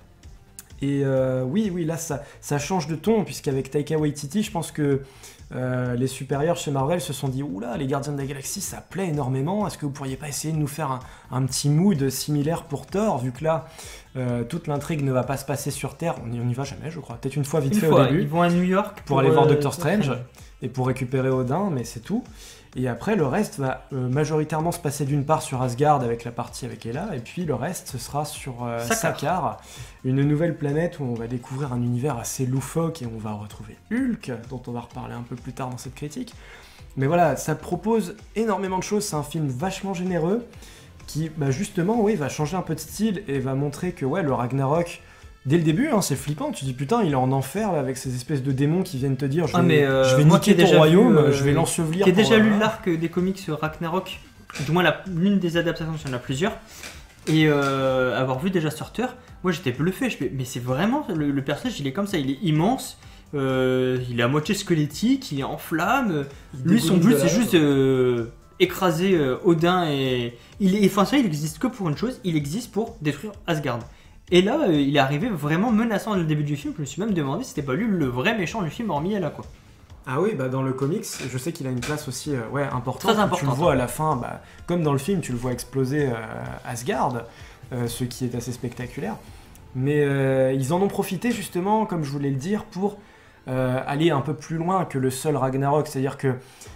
A: Et euh, oui, oui, là, ça, ça change de ton, puisqu'avec Taika Waititi, je pense que euh, les supérieurs chez Marvel se sont dit « Oula, les Gardiens de la Galaxie, ça plaît énormément, est-ce que vous pourriez pas essayer de nous faire un, un petit mood similaire pour Thor, vu que là, euh, toute l'intrigue ne va pas se passer sur Terre, on n'y va jamais, je crois, peut-être une fois vite
B: Une
A: fait
B: fois,
A: au début,
B: ils vont à New York
A: pour aller voir
B: euh,
A: Doctor Strange, et pour récupérer Odin, mais c'est tout. Et après, le reste va euh, majoritairement se passer d'une part sur Asgard avec la partie avec Hela, et puis le reste, ce sera sur euh,
B: Sakaar.
A: Sakaar, une nouvelle planète où on va découvrir un univers assez loufoque et on va retrouver Hulk, dont on va reparler un peu plus tard dans cette critique. Mais voilà, ça propose énormément de choses, c'est un film vachement généreux qui, bah justement, oui, va changer un peu de style et va montrer que ouais, le Ragnarok, dès le début, hein, c'est flippant, tu dis putain, il est en enfer là, avec ces espèces de démons qui viennent te dire je vais,
B: Ah, mais, euh,
A: je vais
B: moi
A: niquer
B: qui ai
A: ton
B: déjà
A: royaume,
B: vu, euh,
A: je vais l'ensevelir.
B: Qui a
A: pour,
B: déjà
A: euh,
B: lu
A: voilà.
B: l'arc des comics sur Ragnarok, du moins la- l'une des adaptations, il y en a plusieurs, et euh, avoir vu déjà Surtur, moi j'étais bluffé, je fais, mais c'est vraiment, le, le personnage il est comme ça, il est immense, euh, il est à moitié squelettique, il est en flammes, lui son but c'est juste euh, écraser euh, Odin et... Il est, enfin ça il existe que pour une chose, il existe pour détruire Asgard. Et là, euh, il est arrivé vraiment menaçant dès le début du film. Je me suis même demandé si c'était pas lui le vrai méchant du film, hormis elle là quoi.
A: Ah oui, bah dans le comics, je sais qu'il a une place aussi euh, ouais, importante.
B: Très importante.
A: Tu le vois à la fin, bah, comme dans le film, tu le vois exploser euh, Asgard, euh, ce qui est assez spectaculaire. Mais euh, ils en ont profité justement, comme je voulais le dire, pour euh, aller un peu plus loin que le seul Ragnarok. C'est-à-dire que,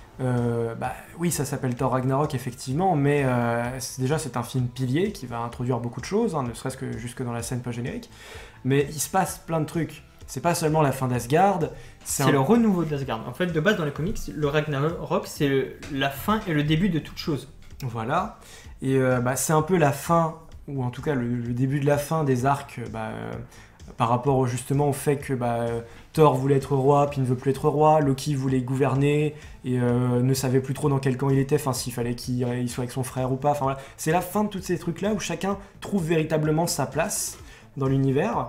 A: euh, bah, oui, ça s'appelle Thor Ragnarok effectivement, mais euh, c'est- déjà c'est un film pilier qui va introduire beaucoup de choses, hein, ne serait-ce que jusque dans la scène post-générique. Mais il se passe plein de trucs. C'est pas seulement la fin d'Asgard,
B: C'est
A: un-
B: le renouveau d'Asgard. En fait, de base, dans les comics, le Ragnarok, c'est le- la fin et le début de toute chose.
A: Voilà, et euh, bah, c'est un peu la fin, ou en tout cas le, le début de la fin des arcs bah, euh, par rapport au- justement au fait que bah, euh, Thor voulait être roi, puis ne veut plus être roi, Loki voulait gouverner, et euh, ne savait plus trop dans quel camp il était, enfin s'il fallait qu'il il soit avec son frère ou pas, enfin voilà. C'est la fin de tous ces trucs-là où chacun trouve véritablement sa place dans l'univers.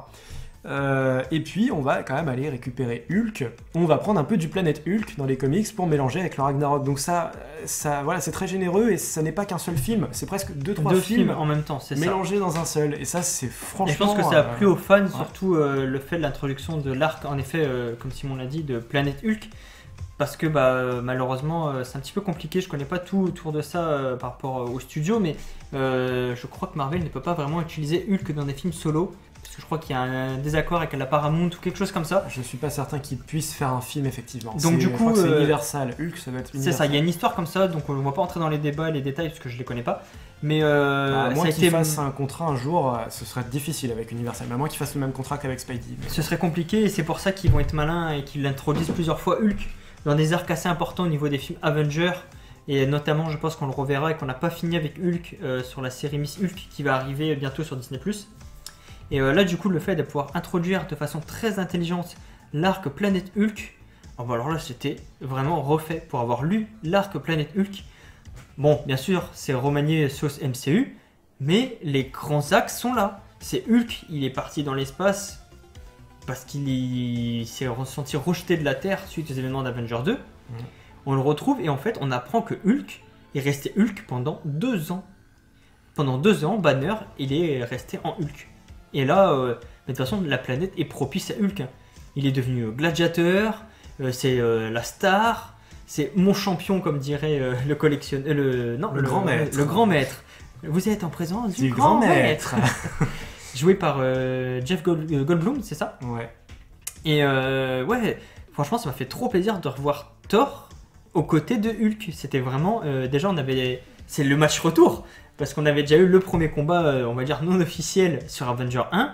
A: Euh, et puis on va quand même aller récupérer Hulk. On va prendre un peu du planète Hulk dans les comics pour mélanger avec le Ragnarok. Donc ça, euh, ça voilà, c'est très généreux et ça n'est pas qu'un seul film. C'est presque deux trois
B: Deux
A: films,
B: films en même temps, c'est ça.
A: mélangés dans un seul. Et ça, c'est franchement.
B: Et je pense que ça a
A: euh,
B: plu aux fans, surtout euh, le fait de l'introduction de l'arc, en effet, euh, comme Simon l'a dit, de Planète Hulk. Parce que bah, euh, malheureusement, euh, c'est un petit peu compliqué. Je connais pas tout autour de ça euh, par rapport euh, au studio, mais euh, je crois que Marvel ne peut pas vraiment utiliser Hulk dans des films solo. Parce que je crois qu'il y a un désaccord avec la Paramount ou quelque chose comme ça.
A: Je suis pas certain qu'ils puissent faire un film effectivement.
B: Donc,
A: C'est-
B: du
A: je
B: coup,
A: crois que c'est
B: euh,
A: Universal. Hulk, ça doit être
B: C'est
A: Universal.
B: ça, il y a une histoire comme ça, donc on ne va pas entrer dans les débats et les détails parce que je les connais pas. Mais euh,
A: Bah, à
B: ça
A: moins
B: a
A: qu'ils
B: été...
A: fassent un contrat un jour, euh, ce serait difficile avec Universal. Mais à moins qu'ils fassent le même contrat qu'avec Spidey. Mais-
B: ce serait compliqué et c'est pour ça qu'ils vont être malins et qu'ils l'introduisent plusieurs fois Hulk dans des arcs assez importants au niveau des films Avengers. Et notamment, je pense qu'on le reverra et qu'on n'a pas fini avec Hulk euh, sur la série Miss Hulk qui va arriver bientôt sur Disney plus. Et euh, là, du coup, le fait de pouvoir introduire de façon très intelligente l'arc Planète Hulk, oh, bah alors là, c'était vraiment refait pour avoir lu l'arc Planète Hulk. Bon, bien sûr, c'est remanié sauce M C U, mais les grands axes sont là. C'est Hulk, il est parti dans l'espace parce qu'il il s'est ressenti rejeté de la Terre suite aux événements d'Avengers deux.
A: Mmh.
B: On le retrouve et en fait, on apprend que Hulk est resté Hulk pendant deux ans. Pendant deux ans, Banner, il est resté en Hulk. Et là, euh, mais de toute façon, la planète est propice à Hulk. Il est devenu euh, gladiateur, euh, c'est euh, la star, c'est mon champion, comme dirait euh, le collectionneur, le non,
A: Le grand maître.
B: le grand maître. Vous êtes en présence du,
A: Du
B: grand,
A: grand
B: maître.
A: maître.
B: Joué par euh, Jeff Gold- euh, Goldblum, c'est ça?
A: Ouais.
B: Et euh, ouais, franchement, ça m'a fait trop plaisir de revoir Thor aux côtés de Hulk. C'était vraiment, euh, déjà, on avait, c'est le match retour. Parce qu'on avait déjà eu le premier combat, euh, on va dire non officiel, sur Avenger un.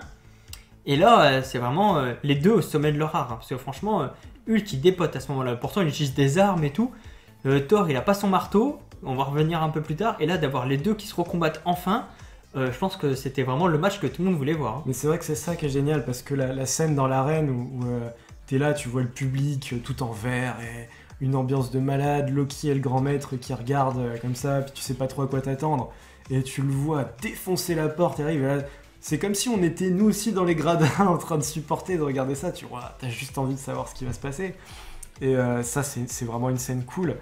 B: Et là, euh, c'est vraiment euh, les deux au sommet de leur art. Hein, parce que franchement, euh, Hulk, il dépote à ce moment-là. Pourtant, il utilise des armes et tout. Euh, Thor, il a pas son marteau. On va revenir un peu plus tard. Et là, d'avoir les deux qui se recombattent enfin, euh, je pense que c'était vraiment le match que tout le monde voulait voir. Hein.
A: Mais c'est vrai que c'est ça qui est génial, parce que la, la scène dans l'arène où, où euh, t'es là, tu vois le public euh, tout en vert et une ambiance de malade, Loki et le grand maître qui regardent euh, comme ça, puis tu sais pas trop à quoi t'attendre, et tu le vois défoncer la porte et arrive, et là, c'est comme si on était nous aussi dans les gradins en train de supporter, de regarder ça, tu vois, t'as juste envie de savoir ce qui va se passer. Et euh, ça, c'est c'est vraiment une scène cool.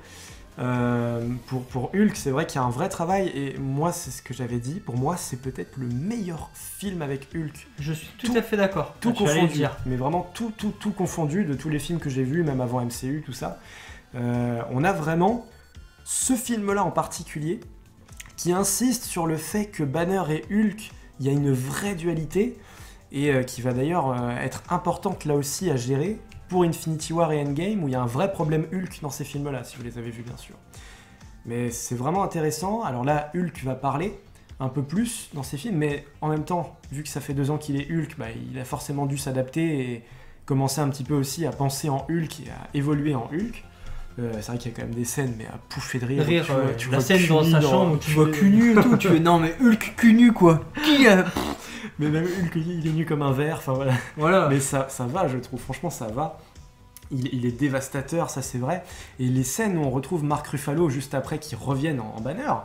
A: Euh, pour, pour Hulk, c'est vrai qu'il y a un vrai travail, et moi, c'est ce que j'avais dit, pour moi, c'est peut-être le meilleur film avec Hulk.
B: Je suis tout,
A: Tout-
B: à fait d'accord.
A: Tout
B: Ah, tu allais le
A: confondu,
B: dire.
A: mais vraiment tout, tout, tout confondu de tous les films que j'ai vus, même avant M C U, tout ça. Euh, on a vraiment ce film-là en particulier qui insiste sur le fait que Banner et Hulk, il y a une vraie dualité, et euh, qui va d'ailleurs euh, être importante là aussi à gérer pour Infinity War et Endgame, où il y a un vrai problème Hulk dans ces films-là, si vous les avez vus bien sûr. Mais c'est vraiment intéressant. Alors là, Hulk va parler un peu plus dans ces films, mais en même temps, vu que ça fait deux ans qu'il est Hulk, bah, il a forcément dû s'adapter et commencer un petit peu aussi à penser en Hulk et à évoluer en Hulk. Euh, c'est vrai qu'il y a quand même des scènes, mais à pouffer de rire.
B: Rire,
A: tu vois-
B: euh,
A: tu
B: la
A: vois
B: scène dans
A: cul
B: sa
A: nu
B: chambre où tu vois
A: cul-
B: cul nu et tout. Tu fais non, mais Hulk cul nu quoi. Qui a...
A: Mais même Hulk, il est nu comme un verre, enfin voilà.
B: Voilà.
A: Mais ça, ça va, je trouve, franchement, ça va. Il, il est dévastateur, ça c'est vrai. Et les scènes où on retrouve Mark Ruffalo juste après qui reviennent en, en banner,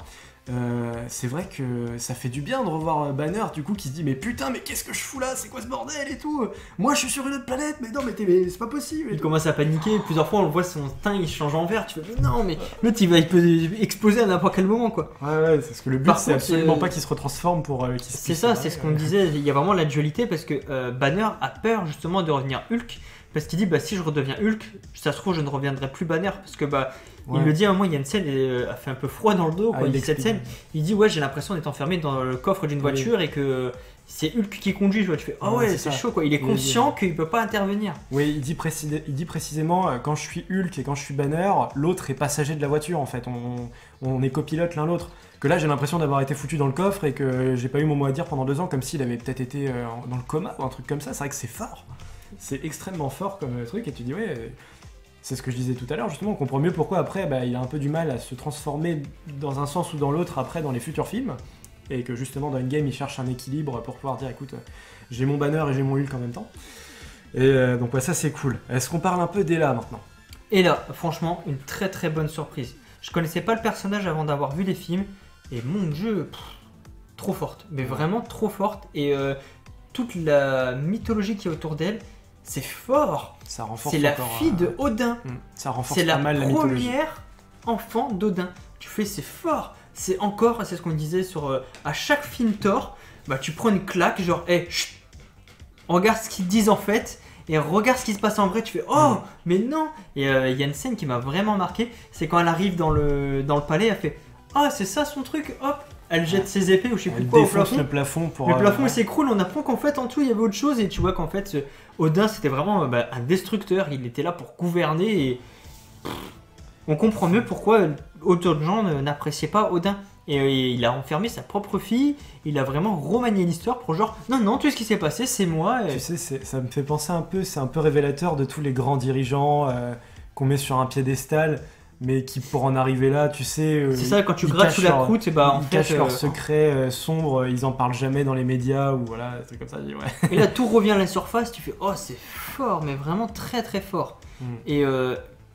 A: Euh, c'est vrai que ça fait du bien de revoir Banner du coup qui se dit mais putain mais qu'est-ce que je fous là, c'est quoi ce bordel et tout, moi je suis sur une autre planète, mais non mais, mais c'est pas possible.
B: Il commence à paniquer, plusieurs fois on le voit son teint il change en vert, tu fais mais non mais l'autre il va il peut exploser à n'importe quel moment quoi.
A: Ouais ouais, c'est ce que le but
B: Par
A: c'est
B: contre,
A: absolument
B: euh,
A: pas qu'il se retransforme pour euh, qu'il se
B: C'est
A: puisse
B: ça,
A: se
B: c'est ce
A: barrer,
B: qu'on
A: ouais.
B: disait, il y a vraiment la dualité parce que euh, Banner a peur justement de revenir Hulk, parce qu'il dit bah si je redeviens Hulk, ça se trouve je ne reviendrai plus Banner, parce que bah
A: Ouais.
B: il le dit à un moment, il y a une scène, il euh, a fait un peu froid dans le dos,
A: Ah,
B: quoi.
A: il
B: Il dit cette
A: l'explique.
B: scène, il dit ouais j'ai l'impression d'être enfermé dans le coffre d'une
A: Oui.
B: voiture et que c'est Hulk qui conduit, je vois, tu fais ah
A: Ouais,
B: ouais,
A: c'est
B: c'est
A: ça.
B: chaud quoi, il est
A: Il-
B: conscient qu'il peut pas intervenir.
A: Oui, il dit, précis- il dit précisément euh, quand je suis Hulk et quand je suis Banner, l'autre est passager de la voiture en fait, on, on est copilote l'un l'autre. Que là j'ai l'impression d'avoir été foutu dans le coffre et que j'ai pas eu mon mot à dire pendant deux ans, comme s'il avait peut-être été euh, en- dans le coma ou un truc comme ça. C'est vrai que c'est fort, c'est extrêmement fort comme euh, truc, et tu dis ouais, euh, c'est ce que je disais tout à l'heure justement, on comprend mieux pourquoi après bah, il a un peu du mal à se transformer dans un sens ou dans l'autre après dans les futurs films, et que justement dans Endgame il cherche un équilibre pour pouvoir dire écoute, euh, j'ai mon Banner et j'ai mon Hulk en même temps. Et euh, donc ouais, ça c'est cool. Est-ce qu'on parle un peu d'Ella maintenant?
B: Et là, franchement, une très très bonne surprise. Je connaissais pas le personnage avant d'avoir vu les films, et mon dieu, pff, trop forte, mais vraiment trop forte, et euh, toute la mythologie qui est autour d'elle, c'est fort.
A: Ça renforce
B: C'est la
A: encore,
B: fille
A: euh,
B: de Odin.
A: hmm, ça renforce
B: C'est
A: pas
B: la
A: mal la mythologie.
B: première enfant d'Odin. Tu fais, c'est fort. C'est encore, c'est ce qu'on disait sur euh, à chaque film Thor, bah tu prends une claque, genre, hé, chut, regarde ce qu'ils disent en fait, et regarde ce qui se passe en vrai. Tu fais, oh,
A: Mm.
B: mais non. Et il euh, y a une scène qui m'a vraiment marqué, c'est quand elle arrive dans le dans le palais, elle fait, ah, c'est ça son truc, hop, elle jette ses épées ou je sais plus
A: Elle
B: quoi au
A: défonce
B: plafond.
A: le plafond pour.
B: Le
A: euh,
B: plafond il s'écroule, on apprend qu'en fait en tout il y avait autre chose, et tu vois qu'en fait ce Odin c'était vraiment euh, bah, un destructeur, il était là pour gouverner, et pff, on comprend mieux pourquoi euh, autant de gens euh, n'appréciaient pas Odin. Et euh, il a enfermé sa propre fille, il a vraiment remanié l'histoire pour genre non non tout ce qui s'est passé c'est moi. Et...
A: Tu sais, c'est- ça me fait penser un peu, c'est un peu révélateur de tous les grands dirigeants euh, qu'on met sur un piédestal, mais qui pour en arriver là, tu sais. euh,
B: C'est ça, quand tu
A: ils
B: grattes
A: cachent
B: sous la
A: leur-
B: croûte, et bah en
A: ils
B: fait.
A: cachent leurs
B: euh,
A: secrets euh, sombres, ils en parlent jamais dans les médias ou voilà, des trucs comme ça. je dis, ouais.
B: Et là tout revient à la surface, tu fais oh c'est fort, mais vraiment très très fort.
A: Mm.
B: Et euh,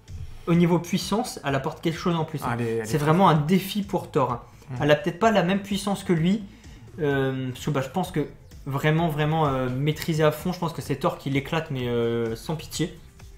B: au niveau puissance, elle apporte quelque chose en plus.
A: Ah, elle est- elle est
B: C'est
A: très
B: vraiment un défi pour Thor. hein.
A: Mm.
B: Elle a peut-être pas la même puissance que lui, euh, parce que bah, je pense que vraiment vraiment euh, maîtrisé à fond, je pense que c'est Thor qui l'éclate, mais euh, sans pitié.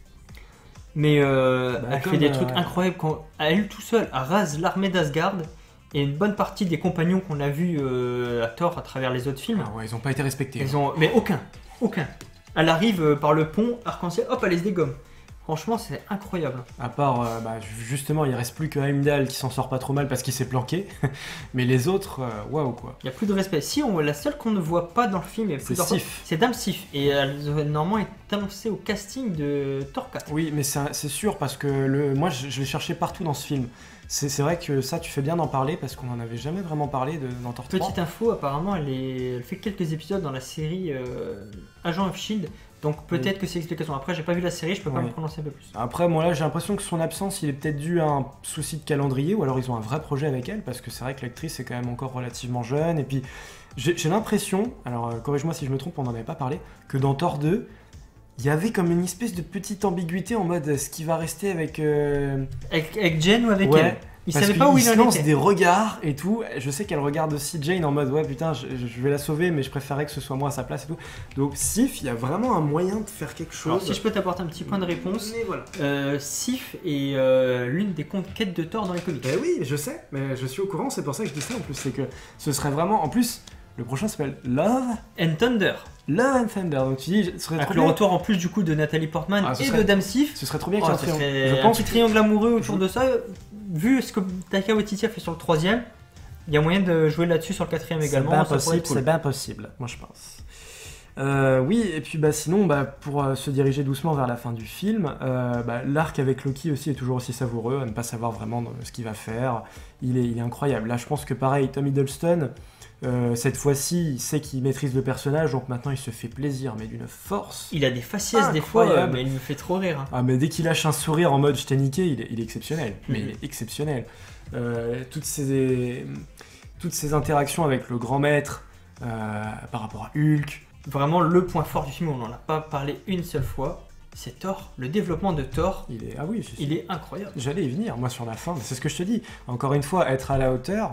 B: Mais euh,
A: Bah,
B: elle
A: comme,
B: fait des
A: euh,
B: trucs incroyables quand à elle toute seule, elle rase l'armée d'Asgard, et une bonne partie des compagnons qu'on a vus euh, à Thor à travers les autres films,
A: Ah ouais, ils ont pas été respectés.
B: ils ont mais aucun, aucun. Elle arrive euh, par le pont arc-en-ciel, hop, elle les dégomme. Franchement, c'est incroyable.
A: À part, euh, bah, justement, il reste plus que Heimdall qui s'en sort pas trop mal parce qu'il s'est planqué. Mais les autres, euh, waouh quoi.
B: Il n'y a plus de respect. Si, on, la seule qu'on ne voit pas dans le film, et
A: C'est
B: plusieurs fois,
A: Sif.
B: c'est Dame Sif. Et elle aurait normalement été annoncée au casting de Thor quatre.
A: Oui, mais c'est un- c'est sûr parce que le, moi je, je l'ai cherché partout dans ce film. C'est c'est vrai que ça, tu fais bien d'en parler parce qu'on en avait jamais vraiment parlé de, dans Thor trois.
B: Petite info, apparemment, elle, est... elle fait quelques épisodes dans la série euh, Agent of Shield. Donc peut-être que c'est l'explication. Après, j'ai pas vu la série, je peux pas
A: Oui.
B: me prononcer un peu plus.
A: Après, moi là, j'ai l'impression que son absence, il est peut-être dû à un souci de calendrier ou alors ils ont un vrai projet avec elle parce que c'est vrai que l'actrice est quand même encore relativement jeune. Et puis, j'ai j'ai l'impression, alors euh, corrige-moi si je me trompe, on n'en avait pas parlé, que dans Thor deux, il y avait comme une espèce de petite ambiguïté en mode ce qui va rester avec. euh,
B: Avec, avec Jen ou avec
A: Ouais.
B: elle Il
A: Parce
B: savait pas où
A: qu'il
B: il en
A: se lance
B: était.
A: des regards et tout. Je sais qu'elle regarde aussi Jane en mode ouais putain je, je vais la sauver mais je préférais que ce soit moi à sa place et tout. Donc Sif, il y a vraiment un moyen de faire quelque chose.
B: Alors, si je peux t'apporter un petit point de réponse,
A: Mais voilà.
B: euh, Sif est euh, l'une des conquêtes de Thor dans les comics.
A: Eh oui, je sais, mais je suis au courant, c'est pour ça que je dis ça en plus. C'est que ce serait vraiment. En plus, le prochain s'appelle Love,
B: And Thunder.
A: Love and Thunder. Donc tu dis, ce serait
B: Avec
A: trop
B: le
A: bien.
B: retour en plus du coup de Nathalie Portman
A: Ah, ce
B: et
A: serait-
B: de Dame Sif.
A: Ce serait trop bien
B: Oh,
A: qu'il y ait un
B: ce
A: triangle.
B: serait
A: Je
B: un
A: pense
B: petit
A: que-
B: triangle amoureux autour
A: je-
B: de ça. Vu ce que Taika Waititi a fait sur le troisième, il y a moyen de jouer là-dessus sur le quatrième
A: C'est
B: également.
A: bien
B: ça pourrait
A: possible,
B: être cool.
A: c'est bien possible, moi je pense. Euh, oui, et puis bah, sinon, bah, pour euh, se diriger doucement vers la fin du film, euh, bah, l'arc avec Loki aussi est toujours aussi savoureux, à ne pas savoir vraiment ce qu'il va faire. Il est, il est incroyable. Là, je pense que pareil, Tom Hiddleston, euh, cette fois-ci, il sait qu'il maîtrise le personnage, donc maintenant il se fait plaisir, mais d'une force.
B: Il a des faciès des fois,
A: Incroyable.
B: euh, mais il me fait trop rire. hein.
A: Ah, mais dès qu'il lâche un sourire en mode je t'ai niqué, il est, il est exceptionnel. Mais
B: Mhm.
A: il est exceptionnel. Euh, toutes, ces, toutes ces interactions avec le grand maître euh, par rapport à Hulk.
B: Vraiment le point fort du film, on n'en a pas parlé une seule fois, c'est Thor. Le développement de Thor,
A: Il est, ah oui, c'est-
B: il est incroyable.
A: j'allais y venir, moi sur la fin, mais c'est ce que je te dis. Encore une fois, être à la hauteur.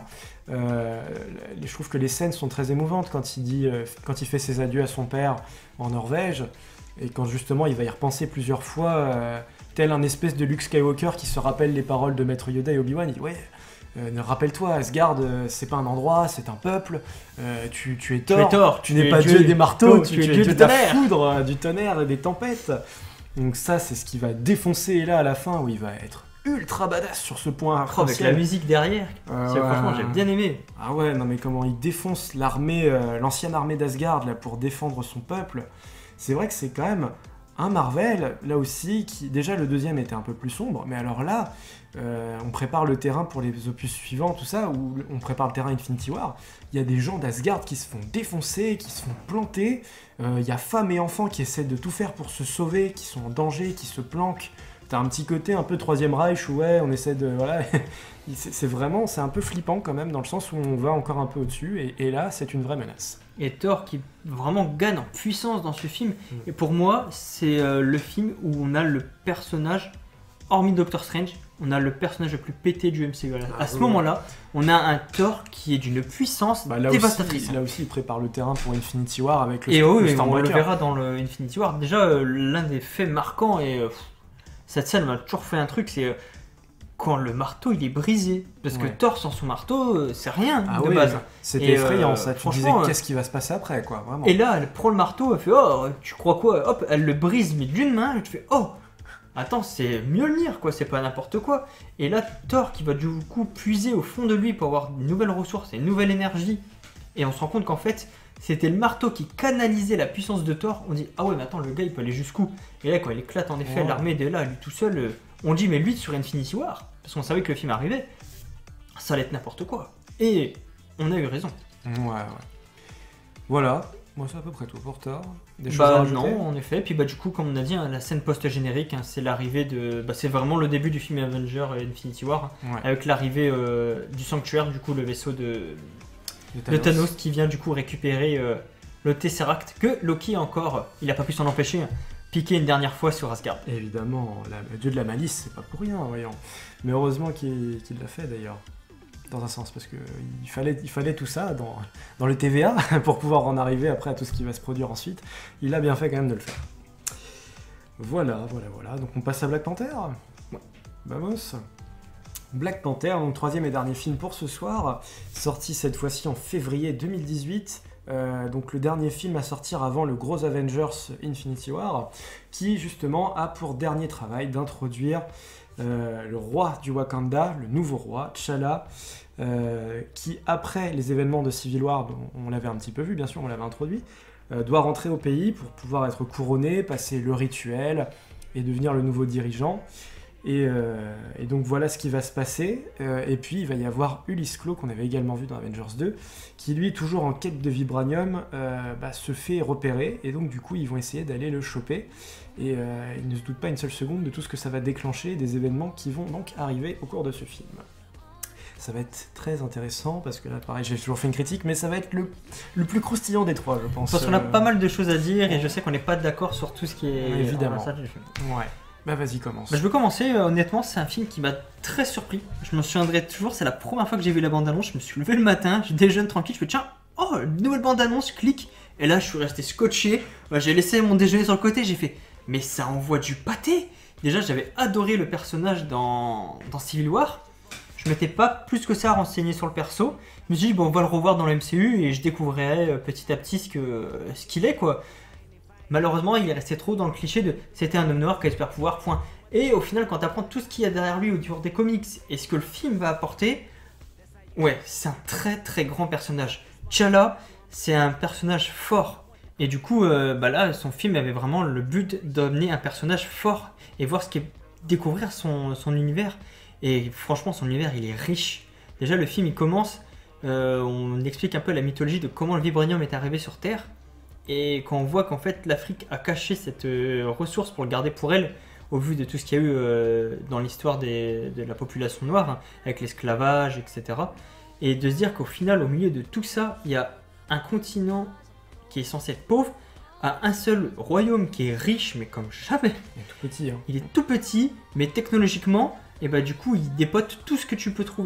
A: Euh, je trouve que les scènes sont très émouvantes quand il dit, euh, quand il fait ses adieux à son père en Norvège, et quand justement il va y repenser plusieurs fois, euh, tel un espèce de Luke Skywalker qui se rappelle les paroles de Maître Yoda et Obi-Wan, il dit ouais, euh, rappelle-toi, Asgard, euh, c'est pas un endroit, c'est un peuple, euh, tu, tu es Thor,
B: Tu es Thor,
A: tu
B: tu
A: n'es
B: es
A: pas
B: dieu
A: dieu des marteaux,
B: tu
A: tu,
B: es
A: tu
B: dieu
A: es dieu
B: du
A: de la
B: tonnerre.
A: foudre, du tonnerre et des tempêtes. Donc ça, c'est ce qui va défoncer, et là à la fin où il va être ultra badass sur ce point.
B: Oh, avec la musique derrière,
A: Euh,
B: c'est-
A: ouais.
B: franchement j'ai bien aimé.
A: Ah ouais, non mais comment il défonce l'armée, euh, l'ancienne armée d'Asgard là pour défendre son peuple. C'est vrai que c'est quand même un Marvel, là aussi, qui déjà le deuxième était un peu plus sombre, mais alors là, euh, on prépare le terrain pour les opus suivants, tout ça, où on prépare le terrain Infinity War. Il y a des gens d'Asgard qui se font défoncer, qui se font planter. Euh, Il y a femmes et enfants qui essaient de tout faire pour se sauver, qui sont en danger, qui se planquent. T'as un petit côté un peu Troisième Reich où ouais, on essaie de voilà, c'est c'est vraiment, c'est un peu flippant quand même dans le sens où on va encore un peu au-dessus et, et là c'est une vraie menace.
B: Et Thor qui vraiment gagne en puissance dans ce film.
A: Mm.
B: Et pour moi, c'est euh, le film où on a le personnage, hormis Doctor Strange, on a le personnage le plus pété du M C U. À,
A: Ah,
B: à ce
A: oui.
B: moment-là, on a un Thor qui est d'une puissance
A: Bah, là,
B: dévastatrice.
A: aussi, là aussi il prépare le terrain pour Infinity War avec le,
B: Et
A: le
B: oui, mais on le
A: Stormbreaker.
B: verra dans le Infinity War. Déjà, euh, l'un des faits marquants, et euh, pff, cette scène m'a toujours fait un truc, c'est euh, quand le marteau il est brisé. Parce que
A: Ouais.
B: Thor sans son marteau, euh, c'est rien
A: Ah
B: de
A: oui,
B: base.
A: c'était
B: Et,
A: effrayant
B: euh,
A: ça, tu te
B: franchement,
A: disais
B: euh,
A: qu'est-ce qui va se passer après quoi, vraiment.
B: Et là, elle prend le marteau, elle fait oh, tu crois quoi? Hop, elle le brise, mais d'une main, et tu fais oh, attends, c'est Mjolnir quoi, c'est pas n'importe quoi. Et là, Thor qui va du coup puiser au fond de lui pour avoir une nouvelle ressource et une nouvelle énergie. Et on se rend compte qu'en fait, c'était le marteau qui canalisait la puissance de Thor. On dit ah ouais, mais attends, le gars il peut aller jusqu'où? Et là, quand il éclate en effet
A: Ouais.
B: l'armée de là, lui tout seul, euh, on dit mais lui sur Infinity War, parce qu'on savait que le film arrivait, ça allait être n'importe quoi. Et on a eu raison.
A: Ouais, ouais. Voilà, moi c'est à peu près tout pour Thor. Des choses à
B: Bah
A: rajouter
B: non, en effet. Puis bah du coup, comme on a dit, hein, la scène post-générique, hein, c'est l'arrivée de, bah, c'est vraiment le début du film Avenger et Infinity War, hein,
A: Ouais.
B: avec l'arrivée euh, du sanctuaire, du coup le vaisseau de,
A: De
B: de Thanos qui vient du coup récupérer euh, le Tesseract que Loki encore, il a pas pu s'en empêcher, hein, piquer une dernière fois sur Asgard.
A: Évidemment, la- le dieu de la malice, c'est pas pour rien, voyons. Mais heureusement qu'il qu'il l'a fait d'ailleurs, dans un sens, parce que il fallait, il fallait tout ça dans, dans le T V A pour pouvoir en arriver après à tout ce qui va se produire ensuite. Il a bien fait quand même de le faire. Voilà, voilà, voilà. Donc on passe à Black Panther. Vamos. Black Panther, donc troisième et dernier film pour ce soir, sorti cette fois-ci en février deux mille dix-huit. Euh, donc le dernier film à sortir avant le gros Avengers Infinity War, qui justement a pour dernier travail d'introduire euh, le roi du Wakanda, le nouveau roi, T'Challa, euh, qui après les événements de Civil War, dont on l'avait un petit peu vu, bien sûr, on l'avait introduit, euh, doit rentrer au pays pour pouvoir être couronné, passer le rituel et devenir le nouveau dirigeant. Et, euh, et donc voilà ce qui va se passer. Euh, et puis il va y avoir Ulysse Klaue, qu'on avait également vu dans Avengers deux, qui lui, toujours en quête de vibranium, euh, bah, se fait repérer. Et donc du coup, ils vont essayer d'aller le choper. Et euh, ils ne se doutent pas une seule seconde de tout ce que ça va déclencher, des événements qui vont donc arriver au cours de ce film. Ça va être très intéressant, parce que là, pareil, j'ai toujours fait une critique, mais ça va être le, le plus croustillant des trois, je pense.
B: Parce qu'on a
A: Euh,
B: pas mal de choses à dire et je sais qu'on n'est pas d'accord sur tout ce qui est
A: Évidemment.
B: en passage du film.
A: Ouais. Bah vas-y, commence.
B: Bah, je veux commencer, euh, honnêtement, c'est un film qui m'a très surpris. Je me souviendrai toujours, c'est la première fois que j'ai vu la bande-annonce. Je me suis levé le matin, je déjeune tranquille, je fais tiens, oh, une nouvelle bande-annonce, clique. Et là, je suis resté scotché. Bah, j'ai laissé mon déjeuner sur le côté, j'ai fait mais ça envoie du pâté. Déjà, j'avais adoré le personnage dans, dans Civil War. Je m'étais pas plus que ça renseigné sur le perso. Je me suis dit, bon, on va le revoir dans le M C U et je découvrirai euh, petit à petit ce que ce qu'il est, quoi. Malheureusement, il est resté trop dans le cliché de c'était un homme noir qui a super pouvoir, point. Et au final, quand tu apprends tout ce qu'il y a derrière lui autour des comics et ce que le film va apporter, ouais, c'est un très très grand personnage. T'Challa, c'est un personnage fort. Et du coup, euh, bah là, son film avait vraiment le but d'amener un personnage fort et voir ce qu'est découvrir son, son univers. Et franchement, son univers, il est riche. Déjà, le film, il commence, euh, on explique un peu la mythologie de comment le vibranium est arrivé sur Terre. Et quand on voit qu'en fait l'Afrique a caché cette euh, ressource pour le garder pour elle, au vu de tout ce qu'il y a eu euh, dans l'histoire des- de la population noire, hein, avec l'esclavage, et cetera. Et de se dire qu'au final, au milieu de tout ça, il y a un continent qui est censé être pauvre, à un seul royaume qui est riche, mais comme jamais.
A: Il est tout petit, hein.
B: Il est tout petit, mais technologiquement, et bah du coup, il dépote tout ce que tu peux trouver.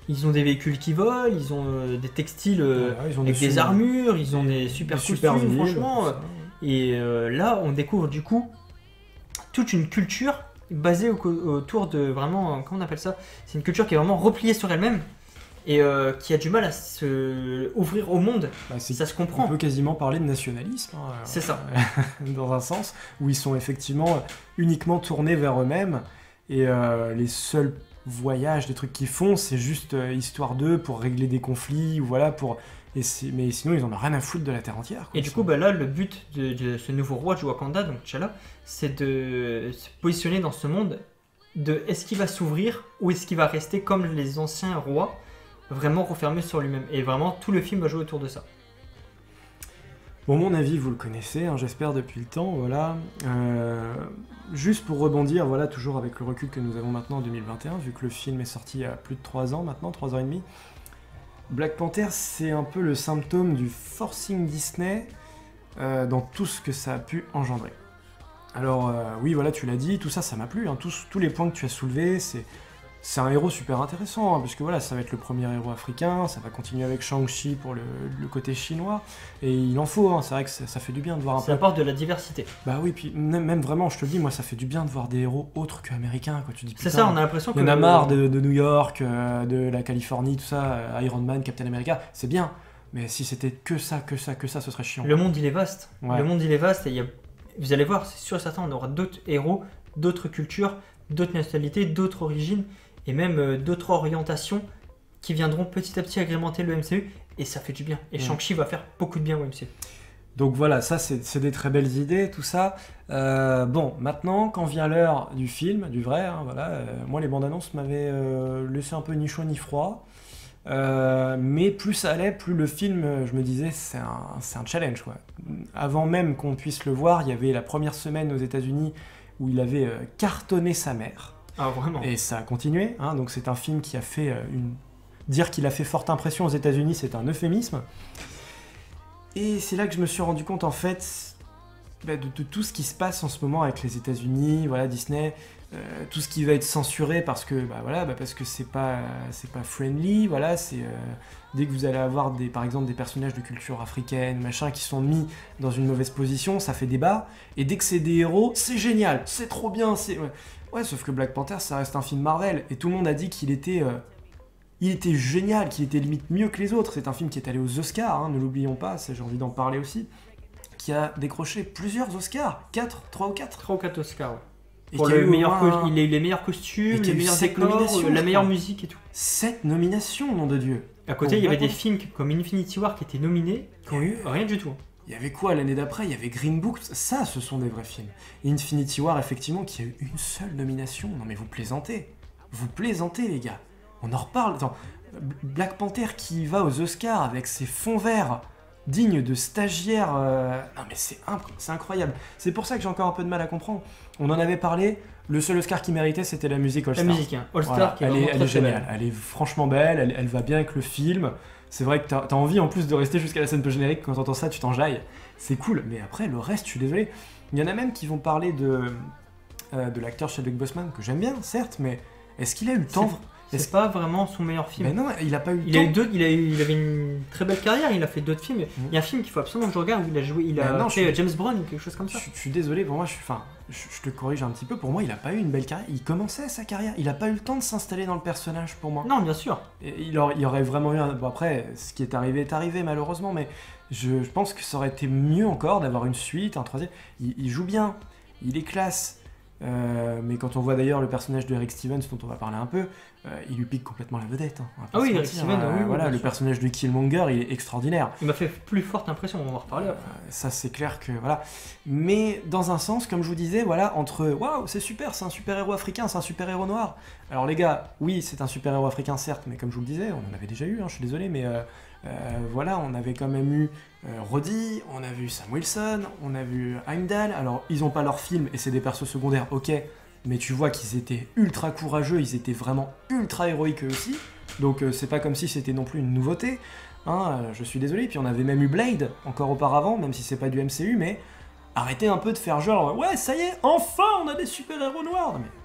B: Ils ont des véhicules qui volent, ils ont euh, des textiles euh,
A: Voilà, ils ont
B: avec des,
A: su-
B: armures, ils ont des super
A: des
B: costumes,
A: super villes,
B: franchement.
A: tout
B: euh,
A: ça.
B: Et euh, là, on découvre du coup toute une culture basée au- autour de vraiment, euh, comment on appelle ça? C'est une culture qui est vraiment repliée sur elle-même et euh, qui a du mal à se ouvrir au monde.
A: Bah, c'est-
B: Ça se
A: on
B: comprend.
A: peut quasiment parler de nationalisme, hein,
B: C'est ça.
A: dans un sens, où ils sont effectivement uniquement tournés vers eux-mêmes, et euh, les seuls voyages, des trucs qu'ils font, c'est juste euh, histoire d'eux, pour régler des conflits, ou voilà, pour... Et c'est- mais sinon, ils en ont rien à foutre de la Terre entière. quoi.
B: Et du coup, bah là, le but de, de ce nouveau roi du Wakanda, donc T'Challa, c'est de se positionner dans ce monde de est-ce qu'il va s'ouvrir ou est-ce qu'il va rester comme les anciens rois, vraiment refermé sur lui-même. Et vraiment, tout le film va jouer autour de ça.
A: Bon, mon avis, vous le connaissez, hein, j'espère depuis le temps, voilà. Euh, juste pour rebondir, voilà, toujours avec le recul que nous avons maintenant en deux mille vingt et un, vu que le film est sorti il y a plus de trois ans maintenant, trois ans et demi, Black Panther, c'est un peu le symptôme du forcing Disney euh, dans tout ce que ça a pu engendrer. Alors, euh, oui, voilà, tu l'as dit, tout ça, ça m'a plu, hein, tous, tous les points que tu as soulevés, c'est... C'est un héros super intéressant, hein, parce que voilà, ça va être le premier héros africain, ça va continuer avec Shang-Chi pour le, le côté chinois, et il en faut, hein, c'est vrai que ça, ça fait du bien de voir un
B: Ça
A: peu...
B: apporte de la diversité.
A: Bah oui, puis même, même vraiment, je te le dis, moi ça fait du bien de voir des héros autres qu'américains, quoi, tu dis
B: C'est
A: putain,
B: ça, on a l'impression que...
A: il y en a marre de, de New York, euh, de la Californie, tout ça, euh, Iron Man, Captain America, c'est bien, mais si c'était que ça, que ça, que ça, ce serait chiant.
B: Le monde, il est vaste.
A: Ouais.
B: Le monde, il est vaste et il y a... vous allez voir, c'est sûr et certain, on aura d'autres héros, d'autres cultures, d'autres nationalités, d'autres origines, et même euh, d'autres orientations qui viendront petit à petit agrémenter le M C U, et ça fait du bien. Et
A: Mm.
B: Shang-Chi va faire beaucoup de bien au M C U.
A: Donc voilà, ça c'est c'est des très belles idées, tout ça. Euh, bon, maintenant, quand vient l'heure du film, du vrai, hein, voilà, euh, moi les bandes annonces m'avaient euh, laissé un peu ni chaud ni froid. Euh, mais plus ça allait, plus le film, euh, je me disais, c'est un, c'est un challenge, quoi. Avant même qu'on puisse le voir, il y avait la première semaine aux États-Unis où il avait euh, cartonné sa mère.
B: Ah, vraiment.
A: Et ça a continué, hein, donc c'est un film qui a fait euh, une... Dire qu'il a fait forte impression aux États-Unis, c'est un euphémisme. Et c'est là que je me suis rendu compte, en fait, bah, de, de tout ce qui se passe en ce moment avec les États-Unis, voilà, Disney, euh, tout ce qui va être censuré parce que, bah, voilà, bah, parce que c'est pas, c'est pas friendly, voilà, c'est... euh, dès que vous allez avoir, des, par exemple, des personnages de culture africaine, machin, qui sont mis dans une mauvaise position, ça fait débat. Et dès que c'est des héros, c'est génial, c'est trop bien, c'est... Ouais. Ouais, sauf que Black Panther, ça reste un film Marvel, et tout le monde a dit qu'il était, euh, il était génial, qu'il était limite mieux que les autres. C'est un film qui est allé aux Oscars, hein, ne l'oublions pas, ça, j'ai envie d'en parler aussi, qui a décroché plusieurs Oscars, quatre, trois ou quatre.
B: trois ou quatre Oscars. Ouais.
A: Et
B: Pour
A: qui a
B: le
A: eu au
B: meilleur
A: moins
B: co- il a eu les meilleurs costumes,
A: Et qui a
B: les
A: eu
B: meilleurs
A: sept
B: décors,
A: nominations,
B: la
A: je
B: meilleure
A: crois.
B: musique et tout.
A: sept nominations, nom de Dieu.
B: À côté,
A: Pour
B: il y avait
A: Black
B: des films comme Infinity War qui étaient nominés, qui ont eu rien du tout.
A: Il y avait quoi l'année d'après? Il y avait Green Book, ça ce sont des vrais films. Et Infinity War, effectivement, qui a eu une seule nomination. Non mais vous plaisantez. Vous plaisantez les gars. On en reparle. Attends, Black Panther qui va aux Oscars avec ses fonds verts dignes de stagiaires. euh, Non mais c'est imp- c'est incroyable. C'est pour ça que j'ai encore un peu de mal à comprendre. On en avait parlé, le seul Oscar qui méritait c'était la musique All
B: La
A: Star.
B: musique, hein. All Star,
A: Voilà,
B: qui est
A: elle, est,
B: vraiment
A: elle
B: très,
A: est
B: très belle.
A: géniale, elle est franchement belle, elle, elle va bien avec le film. C'est vrai que t'as as envie en plus de rester jusqu'à la scène post-générique, quand t'entends ça tu t'enjailles. C'est cool, mais après le reste, je suis désolé. Il y en a même qui vont parler de, euh, de l'acteur Chadwick Boseman, que j'aime bien, certes, mais est-ce qu'il a eu le temps?
B: C'est
A: Est-ce-
B: pas vraiment son meilleur film.
A: Mais non, il a pas eu le
B: Il
A: temps.
B: a eu d'autres, il, a eu- il avait une très belle carrière, il a fait d'autres films. Il y a un film qu'il faut absolument que je regarde où il a joué, il a
A: Mais non,
B: fait
A: je suis-
B: James Brown ou quelque chose comme
A: Je,
B: ça.
A: suis- je suis désolé, pour moi, je, suis, enfin, je, je te corrige un petit peu, pour moi il a pas eu une belle carrière. Il commençait sa carrière, il a pas eu le temps de s'installer dans le personnage pour moi.
B: Non, bien sûr.
A: Et il, aurait, il aurait vraiment eu un... Bon après, ce qui est arrivé est arrivé malheureusement, mais je, je pense que ça aurait été mieux encore d'avoir une suite, un troisième. Il, il joue bien, il est classe, euh, mais quand on voit d'ailleurs le personnage de Eric Stevens, dont on va parler un peu, euh, il lui pique complètement la vedette. Hein, on va pas
B: Ah oui,
A: se
B: Eric
A: mentir,
B: Stevens,
A: euh,
B: oui, oui,
A: voilà,
B: bien
A: le
B: sûr.
A: personnage de Killmonger, il est extraordinaire.
B: Il m'a fait plus forte impression, on va en reparler.
A: Euh, ça c'est clair que voilà. Mais dans un sens, comme je vous disais, voilà, entre waouh, c'est super, c'est un super-héros africain, c'est un super-héros noir. Alors les gars, oui, c'est un super-héros africain certes, mais comme je vous le disais, on en avait déjà eu, hein, je suis désolé, mais euh, euh, voilà, on avait quand même eu euh, Roddy, on a vu Sam Wilson, on a vu Heimdall. Alors ils ont pas leur film et c'est des persos secondaires, ok, mais tu vois qu'ils étaient ultra courageux, ils étaient vraiment ultra héroïques eux aussi. Donc euh, c'est pas comme si c'était non plus une nouveauté. Hein, euh, je suis désolé. Puis on avait même eu Blade encore auparavant, même si c'est pas du M C U, mais arrêtez un peu de faire genre ouais, ça y est, enfin on a des super-héros noirs. Non, mais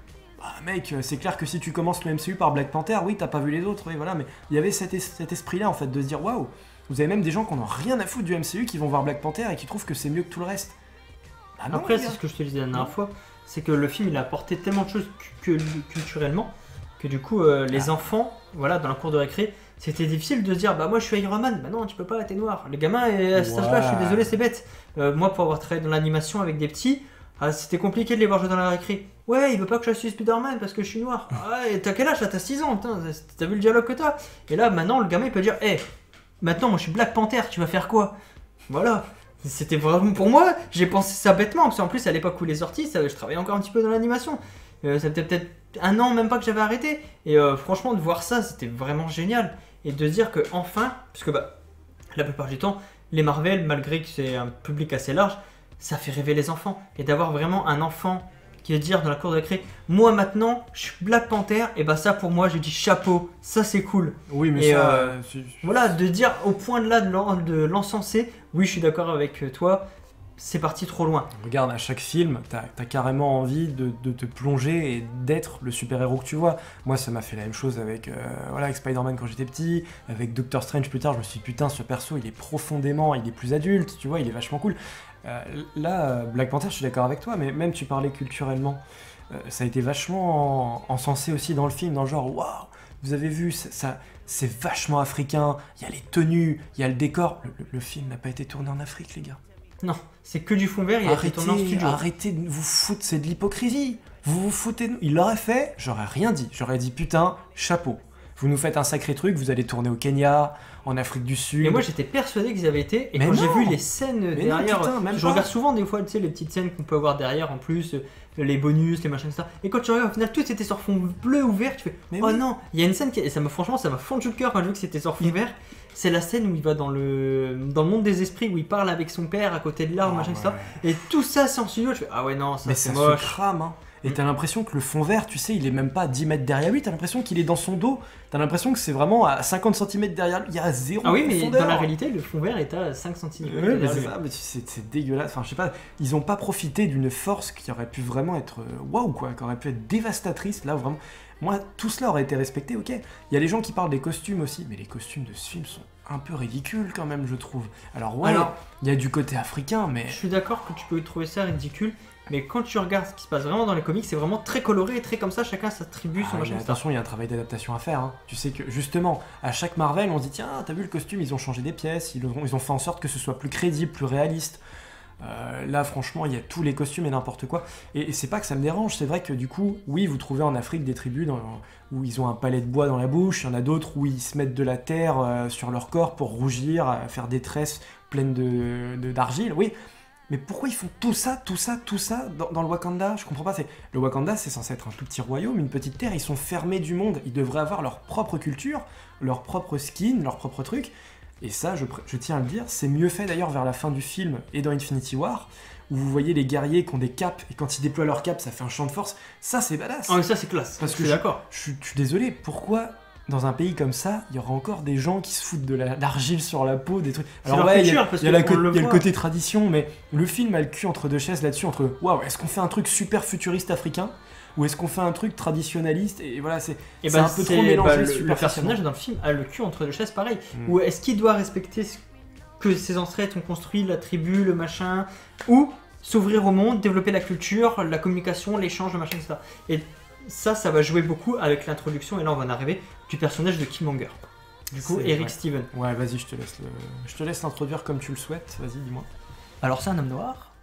A: bah, mec, c'est clair que si tu commences le M C U par Black Panther, oui, t'as pas vu les autres, oui, voilà, mais il y avait cet, es- cet esprit-là, en fait, de se dire, waouh, vous avez même des gens qui n'ont rien à foutre du M C U qui vont voir Black Panther et qui trouvent que c'est mieux que tout le reste. Ah non,
B: Après,
A: les
B: c'est
A: gars.
B: ce que je te disais la dernière fois, c'est que le film il a apporté tellement de choses cu- cu- culturellement que du coup, euh, les
A: Ah.
B: enfants, voilà, dans la cour de récré, c'était difficile de se dire bah moi je suis Iron Man, bah non tu peux pas, t'es noir. Les gamins, et à cet âge-là, je suis
A: Ouais.
B: désolé, c'est bête. Euh, moi pour avoir travaillé dans l'animation avec des petits, ah, c'était compliqué de les voir jouer dans la récré. Ouais, il veut pas que je suis Spider-Man parce que je suis noir. Ouais, t'as quel âge là? T'as six ans, putain, t'as vu le dialogue que t'as? Et là maintenant le gamin il peut dire hé, maintenant moi je suis Black Panther, tu vas faire quoi? Voilà. C'était vraiment pour moi, j'ai pensé ça bêtement, parce qu'en plus à l'époque où il est sorti, ça, je travaillais encore un petit peu dans l'animation. Euh, ça faisait peut-être un an même pas que j'avais arrêté. Et euh, franchement de voir ça, c'était vraiment génial. Et de se dire que enfin, parce que bah, la plupart du temps, les Marvel, malgré que c'est un public assez large, ça fait rêver les enfants. Et d'avoir vraiment un enfant qui va dire dans la cour de récré, moi maintenant, je suis Black Panther, et bah ça pour moi, je dis chapeau, ça c'est cool.
A: Oui, mais
B: Et,
A: ça.
B: euh,
A: euh, c'est-
B: Voilà, de dire au point de là de l'en- de l'encenser, oui je suis d'accord avec toi, c'est parti trop loin.
A: Regarde, à chaque film, t'as as carrément envie de, de te plonger et d'être le super-héros que tu vois. Moi, ça m'a fait la même chose avec, euh, voilà, avec Spider-Man quand j'étais petit, avec Doctor Strange plus tard. Je me suis dit, putain, ce perso, il est profondément, il est plus adulte, tu vois, il est vachement cool. Euh, là, euh, Black Panther, je suis d'accord avec toi, mais même tu parlais culturellement, euh, ça a été vachement en- encensé aussi dans le film, dans le genre, waouh, vous avez vu, ça, ça- c'est vachement africain, il y a les tenues, il y a le décor. Le, le- le film n'a pas été tourné en Afrique, les gars.
B: Non, c'est que du fond vert, il a été tourné en
A: Arrêtez,
B: studio.
A: arrêtez de vous foutre, c'est de l'hypocrisie. Vous vous foutez de nous. Il l'aurait fait, j'aurais rien dit. J'aurais dit putain, chapeau. Vous nous faites un sacré truc, vous allez tourner au Kenya, en Afrique du Sud.
B: Et moi j'étais persuadé qu'ils avaient été, et
A: Mais
B: quand j'ai
A: non.
B: vu les scènes
A: non,
B: derrière,
A: putain, même
B: je
A: pas.
B: regarde souvent des fois tu sais, les petites scènes qu'on peut avoir derrière en plus, euh, les bonus, les machins, et cetera. Et quand tu regardes au final tout était sur fond bleu ou vert, tu fais
A: Mais
B: oh
A: oui.
B: non, il y a une scène qui, et ça m'a franchement ça m'a fondu le cœur quand j'ai vu que c'était sur fond vert. C'est la scène où il va dans le dans le monde des esprits, où il parle avec son père à côté de l'arbre,
A: Ah,
B: machin,
A: ouais.
B: et cetera. Et tout ça c'est en studio, je fais ah ouais non, ça
A: Mais
B: c'est
A: ça
B: moche.
A: se crame, hein. Et
B: Mm.
A: t'as l'impression que le fond vert, tu sais, il est même pas à dix mètres derrière lui, t'as l'impression qu'il est dans son dos. T'as l'impression que c'est vraiment à cinquante centimètres derrière lui, il y a zéro
B: Ah oui, mais
A: profondeur.
B: dans la réalité, le fond vert est à cinq centimètres.
A: Ouais, mais c'est ça, mais tu- c'est c'est dégueulasse. Enfin, je sais pas, ils ont pas profité d'une force qui aurait pu vraiment être euh, waouh, quoi, qui aurait pu être dévastatrice. Là, vraiment, moi, tout cela aurait été respecté, ok. Il y a les gens qui parlent des costumes aussi, mais les costumes de ce film sont un peu ridicules quand même, je trouve. Alors, ouais,
B: Alors-
A: il y a du côté africain, mais.
B: Je suis d'accord que tu peux trouver ça ridicule, mais quand tu regardes ce qui se passe vraiment dans les comics, c'est vraiment très coloré et très comme ça, chacun s'attribue son
A: Ah,
B: machin,
A: mais
B: et cetera.
A: attention, il y a un travail d'adaptation à faire. Hein. Tu sais que justement, à chaque Marvel, on se dit tiens, t'as vu le costume, ils ont changé des pièces, ils ont, ils ont fait en sorte que ce soit plus crédible, plus réaliste. Euh, là, franchement, il y a tous les costumes et n'importe quoi. Et, et c'est pas que ça me dérange, c'est vrai que du coup, oui, vous trouvez en Afrique des tribus dans- où ils ont un palais de bois dans la bouche, il y en a d'autres où ils se mettent de la terre euh, sur leur corps pour rougir, euh, faire des tresses pleines de, de- d'argile, oui. Mais pourquoi ils font tout ça, tout ça, tout ça dans, dans le Wakanda? Je comprends pas. C'est le Wakanda, c'est censé être un tout petit royaume, une petite terre. Ils sont fermés du monde. Ils devraient avoir leur propre culture, leur propre skin, leur propre truc. Et ça, je, pr- je tiens à le dire, c'est mieux fait d'ailleurs vers la fin du film et dans Infinity War, où vous voyez les guerriers qui ont des capes et quand ils déploient leurs capes, ça fait un champ de force. Ça, c'est badass.
B: Ah mais ça c'est classe,
A: Parce
B: je
A: que
B: suis d'accord.
A: Je, suis- je suis désolé. Pourquoi? Dans un pays comme ça, il y aura encore des gens qui se foutent de la- l'argile sur la peau, des trucs.
B: C'est
A: Alors
B: leur
A: ouais, il y a,
B: culture, parce
A: il y a la
B: qu'on
A: co-
B: le
A: il y a le
B: voit.
A: côté tradition, mais le film a le cul entre deux chaises là-dessus, entre waouh, est-ce qu'on fait un truc super futuriste africain ou est-ce qu'on fait un truc traditionnaliste? Et voilà, c'est
B: Et
A: c'est
B: ben,
A: un peu
B: c'est-
A: trop mélangé.
B: bah, le, le
A: superficiellement.
B: personnage dans le film a le cul entre deux chaises pareil.
A: Mm.
B: Ou est-ce qu'il doit respecter ce que ses ancêtres ont construit, la tribu, le machin, ou s'ouvrir au monde, développer la culture, la communication, l'échange, le machin, et cetera. Et ça, ça va jouer beaucoup avec l'introduction, et là on va en arriver, du personnage de Killmonger. Du coup,
A: C'est
B: Eric
A: vrai.
B: Steven.
A: Ouais, vas-y, je te laisse le... je te laisse l'introduire comme tu le souhaites. Vas-y, dis-moi.
B: Alors c'est un homme noir.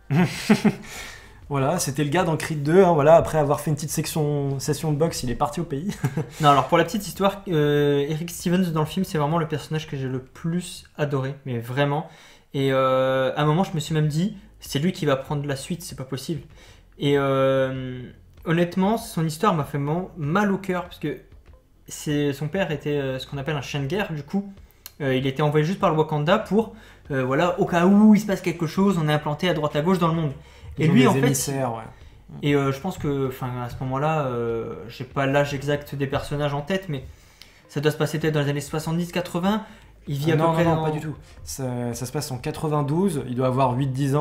A: Voilà, c'était le gars dans Creed deux. Hein, voilà, après avoir fait une petite section, session de boxe, il est parti au pays.
B: Non, alors pour la petite histoire, euh, Eric Stevens dans le film, c'est vraiment le personnage que j'ai le plus adoré, mais vraiment. Et euh, à un moment, je me suis même dit, c'est lui qui va prendre la suite, c'est pas possible. Et euh, honnêtement, son histoire m'a fait vraiment mal au cœur, parce que c'est, son père était euh, ce qu'on appelle un chien de guerre, du coup. Euh, il était envoyé juste par le Wakanda pour, euh, voilà, au cas où il se passe quelque chose, on est implanté à droite à gauche dans le monde. Et
A: Ils ont
B: lui,
A: des
B: en fait,
A: émissaires, ouais.
B: et euh, je pense que, enfin, à ce moment-là, euh, j'ai pas l'âge exact des personnages en tête, mais ça doit se passer peut-être dans les années soixante-dix quatre-vingts. Il vit
A: Ah
B: à
A: non,
B: peu près
A: non, non,
B: dans-
A: pas du tout. Ça, ça se passe en quatre-vingt-douze, il doit avoir huit dix ans.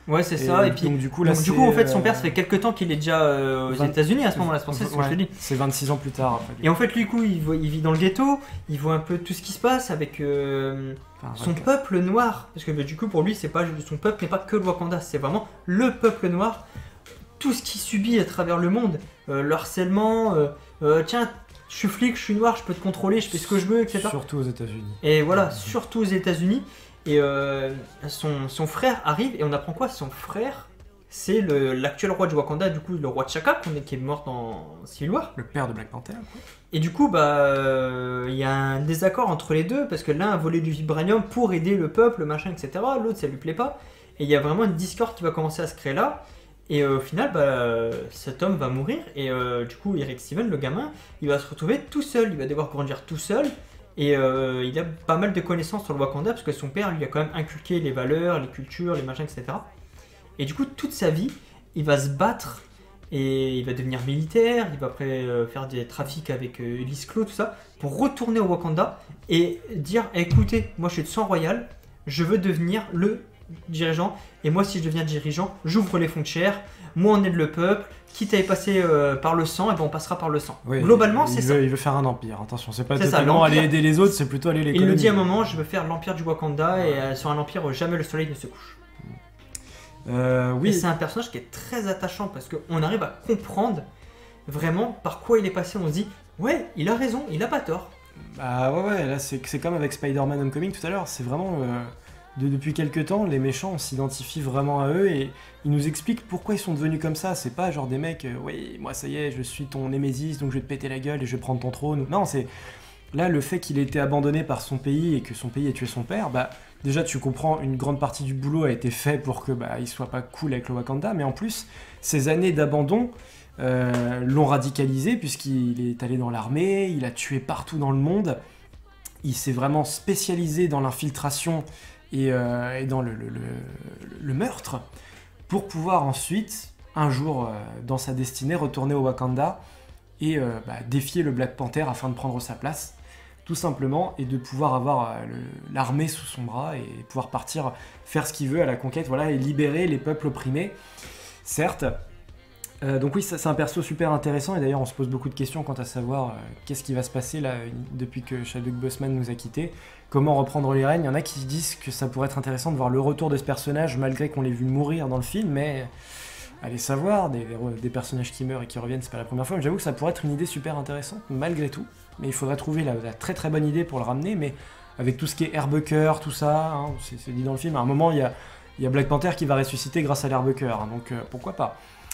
B: Ouais, c'est ça. Et puis,
A: donc, du coup, là,
B: donc, du coup, en fait, son
A: euh,
B: père, ça fait quelques temps qu'il est déjà euh, aux
A: vingt
B: États-Unis à ce moment-là. C'est pour ça, c'est ce que je te dis.
A: C'est vingt-six ans plus tard. Après,
B: Et en fait, lui, du coup, il, voit, il vit dans le ghetto. Il voit un peu tout ce qui se passe avec euh,
A: enfin,
B: son
A: okay.
B: peuple noir. Parce que bah, du coup, pour lui, c'est pas son peuple n'est pas que le Wakanda. C'est vraiment le peuple noir. Tout ce qu'il subit à travers le monde, euh, le harcèlement. Euh, euh, tiens, je suis flic, je suis noir, je peux te contrôler, je fais ce que je veux, et cetera.
A: Surtout aux États-Unis.
B: Et voilà, surtout aux États-Unis. Et euh, son, son frère arrive et on apprend quoi? Son frère, c'est l'actuel roi du Wakanda, du coup le roi T'Chaka, qui est mort dans Civil War.
A: Le père de Black Panther. Quoi.
B: Et du coup, bah, il euh, y a un désaccord entre les deux parce que l'un a volé du vibranium pour aider le peuple, machin, et cetera. L'autre, ça lui plaît pas. Et il y a vraiment une discorde qui va commencer à se créer là. Et euh, au final, bah, cet homme va mourir. Et euh, du coup, Eric Steven, le gamin, il va se retrouver tout seul. Il va devoir grandir tout seul. Et euh, il a pas mal de connaissances sur le Wakanda parce que son père lui a quand même inculqué les valeurs, les cultures, les machins, et cetera. Et du coup, toute sa vie, il va se battre et il va devenir militaire. Il va après euh, faire des trafics avec euh, Ulysse Claw, tout ça, pour retourner au Wakanda et dire écoutez, moi je suis de sang royal, je veux devenir le dirigeant. Et moi, si je deviens dirigeant, j'ouvre les frontières. Moi, on aide le peuple. Quitte à y passer euh, par le sang, et ben on passera par le sang.
A: Oui,
B: Globalement, c'est ça.
A: Il veut faire un empire. Attention, c'est pas
B: ça,
A: totalement aller aider les autres, c'est plutôt aller les
B: Il
A: coloniser.
B: le dit à un moment, je veux faire l'empire du Wakanda ouais. et euh, sur un empire où jamais le soleil ne se couche.
A: Euh, oui.
B: Et c'est un personnage qui est très attachant parce qu'on arrive à comprendre vraiment par quoi il est passé. On se dit, ouais, il a raison, il a pas tort.
A: Bah ouais, ouais, là c'est comme avec Spider-Man Homecoming tout à l'heure. C'est vraiment. Euh... De, depuis quelques temps, les méchants, on s'identifie vraiment à eux et ils nous expliquent pourquoi ils sont devenus comme ça. C'est pas genre des mecs, euh, oui, moi ça y est, je suis ton némésis, donc je vais te péter la gueule et je vais prendre ton trône. Non, c'est là le fait qu'il ait été abandonné par son pays et que son pays ait tué son père, bah déjà tu comprends, une grande partie du boulot a été fait pour que bah il soit pas cool avec le Wakanda, mais en plus, ces années d'abandon euh, l'ont radicalisé puisqu'il est allé dans l'armée, il a tué partout dans le monde, il s'est vraiment spécialisé dans l'infiltration Et, euh, et dans le, le, le, le meurtre, pour pouvoir ensuite, un jour, euh, dans sa destinée, retourner au Wakanda et euh, bah, défier le Black Panther afin de prendre sa place, tout simplement, et de pouvoir avoir euh, l'armée sous son bras et pouvoir partir faire ce qu'il veut à la conquête, voilà, et libérer les peuples opprimés, certes. Euh, donc oui, c'est un perso super intéressant, et d'ailleurs on se pose beaucoup de questions quant à savoir euh, qu'est-ce qui va se passer là depuis que Chadwick Boseman nous a quittés, comment reprendre les rênes. Il y en a qui disent que ça pourrait être intéressant de voir le retour de ce personnage malgré qu'on l'ait vu mourir dans le film, mais allez savoir, des, des personnages qui meurent et qui reviennent, c'est pas la première fois, mais j'avoue que ça pourrait être une idée super intéressante malgré tout, mais il faudrait trouver la, la très très bonne idée pour le ramener, mais avec tout ce qui est Airbucker, tout ça, hein, c'est dit dans le film, à un moment il y a, il y a Black Panther qui va ressusciter grâce à l'Airbucker, hein, donc euh, pourquoi pas.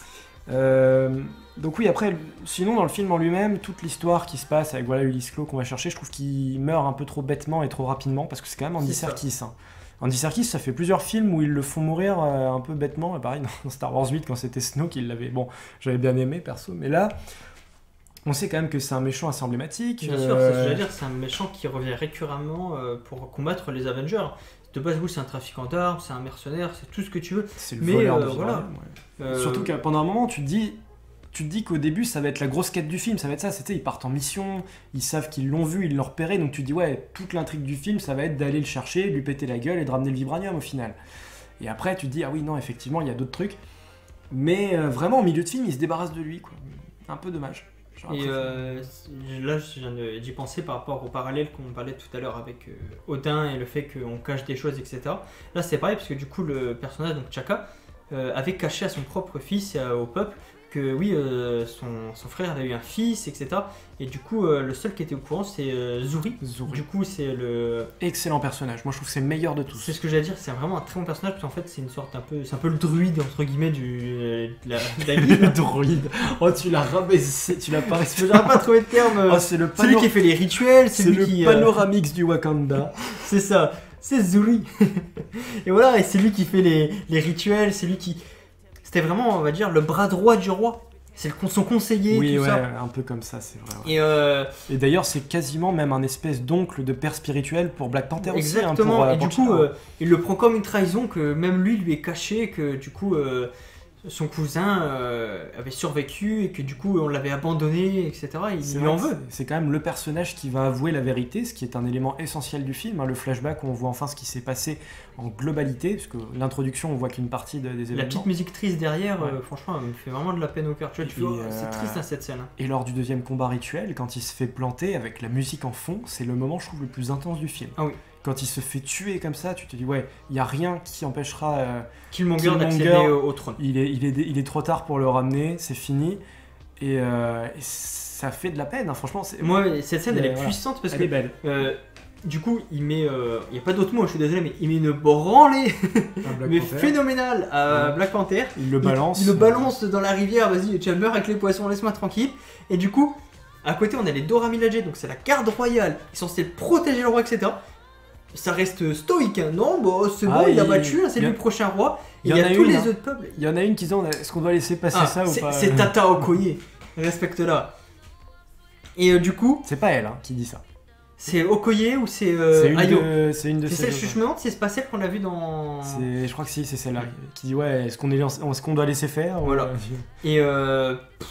A: Euh, donc oui, après, sinon dans le film en lui-même, toute l'histoire qui se passe avec voilà Ulysse Claw qu'on va chercher, je trouve qu'il meurt un peu trop bêtement et trop rapidement parce que c'est quand même Andy Serkis. Hein. Andy Serkis, ça fait plusieurs films où ils le font mourir euh, un peu bêtement. Et pareil dans Star Wars huit quand c'était Snoke, il l'avait. Bon, j'avais bien aimé perso, mais là, on sait quand même que c'est un méchant assez emblématique.
B: Bien euh... sûr, c'est ce que je veux dire, c'est un méchant qui revient récurremment euh, pour combattre les Avengers. De base, oui, c'est un trafiquant d'armes, c'est un mercenaire, c'est tout ce que tu veux.
A: C'est le
B: mais
A: voleur
B: euh,
A: de
B: voilà.
A: Ouais. Euh... Surtout que pendant un moment, tu te dis, tu te dis qu'au début, ça va être la grosse quête du film, ça va être ça. C'était, ils partent en mission, ils savent qu'ils l'ont vu, ils l'ont repéré, donc tu te dis ouais, toute l'intrigue du film, ça va être d'aller le chercher, de lui péter la gueule et de ramener le vibranium au final. Et après, tu te dis ah oui non, effectivement, il y a d'autres trucs, mais euh, vraiment au milieu de film, ils se débarrassent de lui, quoi. Un peu dommage.
B: Et euh, là, je viens d'y penser par rapport au parallèle qu'on parlait tout à l'heure avec euh, Odin et le fait qu'on cache des choses, et cetera. Là, c'est pareil, parce que du coup, le personnage, donc T'Chaka, euh, avait caché à son propre fils et au peuple que oui, euh, son, son frère avait eu un fils, et cetera. Et du coup, euh, le seul qui était au courant, c'est euh, Zuri.
A: Zuri.
B: Du coup, c'est le...
A: Excellent personnage. Moi, je trouve que c'est le meilleur de tous.
B: C'est ce que j'allais dire. C'est vraiment un très bon personnage, parce qu'en fait, c'est une sorte un peu... C'est un peu le druide, entre guillemets, du... de la, de la guilde.
A: Le druide. Oh, tu l'as rabaissé. Tu l'as pas respecté.
B: J'aurais pas trouvé de terme.
A: Oh, c'est le
B: panor... lui qui fait les rituels.
A: C'est le
B: qui,
A: panoramix euh... du Wakanda.
B: C'est ça. C'est Zuri. Et voilà, et c'est lui qui fait les, les rituels. C'est lui qui... C'était vraiment, on va dire, le bras droit du roi. C'est son conseiller,
A: oui,
B: tout
A: ouais,
B: ça.
A: un peu comme ça, c'est vrai. Ouais.
B: Et, euh...
A: et d'ailleurs, c'est quasiment même un espèce d'oncle de père spirituel pour Black Panther
B: Exactement.
A: aussi. Hein, pour,
B: et du coup, euh, il le prend comme une trahison que même lui lui est caché, que du coup, euh, son cousin euh, avait survécu et que du coup on l'avait abandonné, et cetera. Il
A: C'est
B: lui
A: vrai
B: en
A: que
B: veut.
A: c'est- C'est quand même le personnage qui va avouer la vérité, ce qui est un élément essentiel du film. hein. Le flashback, où on voit enfin ce qui s'est passé en globalité, parce que l'introduction, on voit qu'une partie de- des
B: La
A: événements.
B: petite musique triste derrière,
A: Ouais.
B: euh, franchement, elle me fait vraiment de la peine au cœur. Tu vois, tu
A: Et,
B: vois,
A: euh,
B: c'est triste hein, cette scène. hein.
A: Et lors du deuxième combat rituel, quand il se fait planter avec la musique en fond, c'est le moment, je trouve, le plus intense du film.
B: Ah oui.
A: Quand il se fait tuer comme ça, tu te dis, ouais, il n'y a rien qui empêchera. euh,
B: Killmonger
A: Killmonger,
B: d'accéder au, au trône.
A: il, est, il, est, il est trop tard pour le ramener, c'est fini. Et, euh, et ça fait de la peine, hein, franchement. c'est-
B: Moi, cette scène,
A: Mais
B: elle est
A: voilà.
B: puissante parce
A: Elle
B: que
A: est belle.
B: euh, du coup, il met, euh, il n'y a pas d'autre mot, je suis désolé, mais il met une branlée, mais phénoménale à
A: Ouais.
B: Black Panther.
A: Il le
B: Il-
A: balance.
B: Il, le balance dans la rivière, vas-y, tu vas meurs avec les poissons, laisse-moi tranquille. Et du coup, à côté, on a les Dora Milaje, donc c'est la garde royale, ils sont censés protéger le roi, et cetera. Ça reste stoïque, hein. Non, bah, c'est
A: Ah,
B: bon, il a
A: il-
B: battu, hein, c'est
A: il y
B: lui
A: a-
B: le prochain roi. Et
A: il y
B: il y
A: en
B: a
A: a
B: tous
A: une,
B: les
A: hein.
B: autres peuples.
A: Il y en a une qui dit, on a- est-ce qu'on doit laisser passer
B: Ah,
A: ça ou
B: c'est
A: pas
B: c'est Tata Okoye, respecte-la. Et euh, du coup,
A: C'est pas elle hein, qui dit ça.
B: c'est Okoye ou c'est euh,
A: c'est une,
B: Ayo
A: de, c'est une de
B: C'est
A: ces
B: celle,
A: deux,
B: je, je me demande si c'est pas celle qu'on a vue dans.
A: C'est- Je crois que si, c'est celle-là qui dit ouais, est-ce qu'on est, est-ce qu'on doit laisser faire ou-
B: Voilà. Et euh, pff,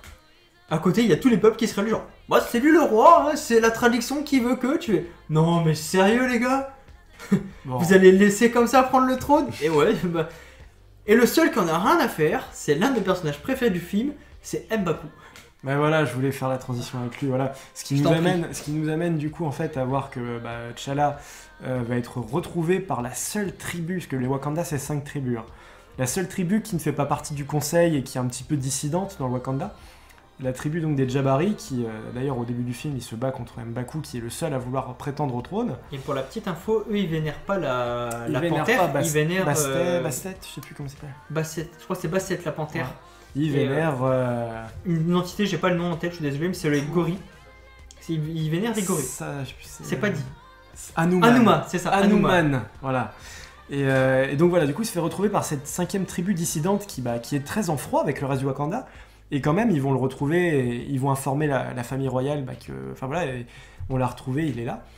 B: à côté, il y a tous les peuples qui se rallient genre, bah c'est lui le roi, hein, c'est la tradition qui veut que tu es. Non mais sérieux les gars,
A: Bon.
B: vous allez le laisser comme ça prendre le trône? Et ouais, bah. Et le seul qui en a rien à faire, c'est l'un des personnages préférés du film, c'est M'Baku.
A: Bah voilà, je voulais faire la transition avec lui. Voilà, ce qui
B: Je
A: nous
B: t'en
A: amène, ce qui nous amène du coup en fait à voir que bah, T'Challa euh, va être retrouvé par la seule tribu, parce que les Wakanda c'est cinq tribus. hein. La seule tribu qui ne fait pas partie du conseil et qui est un petit peu dissidente dans le Wakanda. La tribu donc des Jabari, qui euh, d'ailleurs au début du film il se bat contre M'Baku, qui est le seul à vouloir prétendre au trône.
B: Et pour la petite info, eux ils vénèrent pas la,
A: Ils
B: la
A: vénèrent
B: panthère,
A: pas Bas-
B: ils vénèrent.
A: Bastet,
B: euh,
A: Bastet, je sais plus comment ça s'appelle.
B: Basset, je crois que c'est Basset la panthère.
A: Ils
B: Et,
A: vénèrent. euh,
B: Une entité, j'ai pas le nom en tête, je suis désolé, mais c'est les gorilles. C'est- Ils vénèrent les gorilles.
A: ça, je sais plus,
B: C'est pas dit.
A: Hanuman.
B: Anuma, c'est ça, Anuma.
A: Hanuman, voilà. Et, euh, et donc voilà, du coup, il se fait retrouver par cette cinquième tribu dissidente qui, bah, qui est très en froid avec le reste du Wakanda. Et quand même, ils vont le retrouver, et ils vont informer la, la famille royale bah, que, enfin voilà, et on l'a retrouvé, il est là.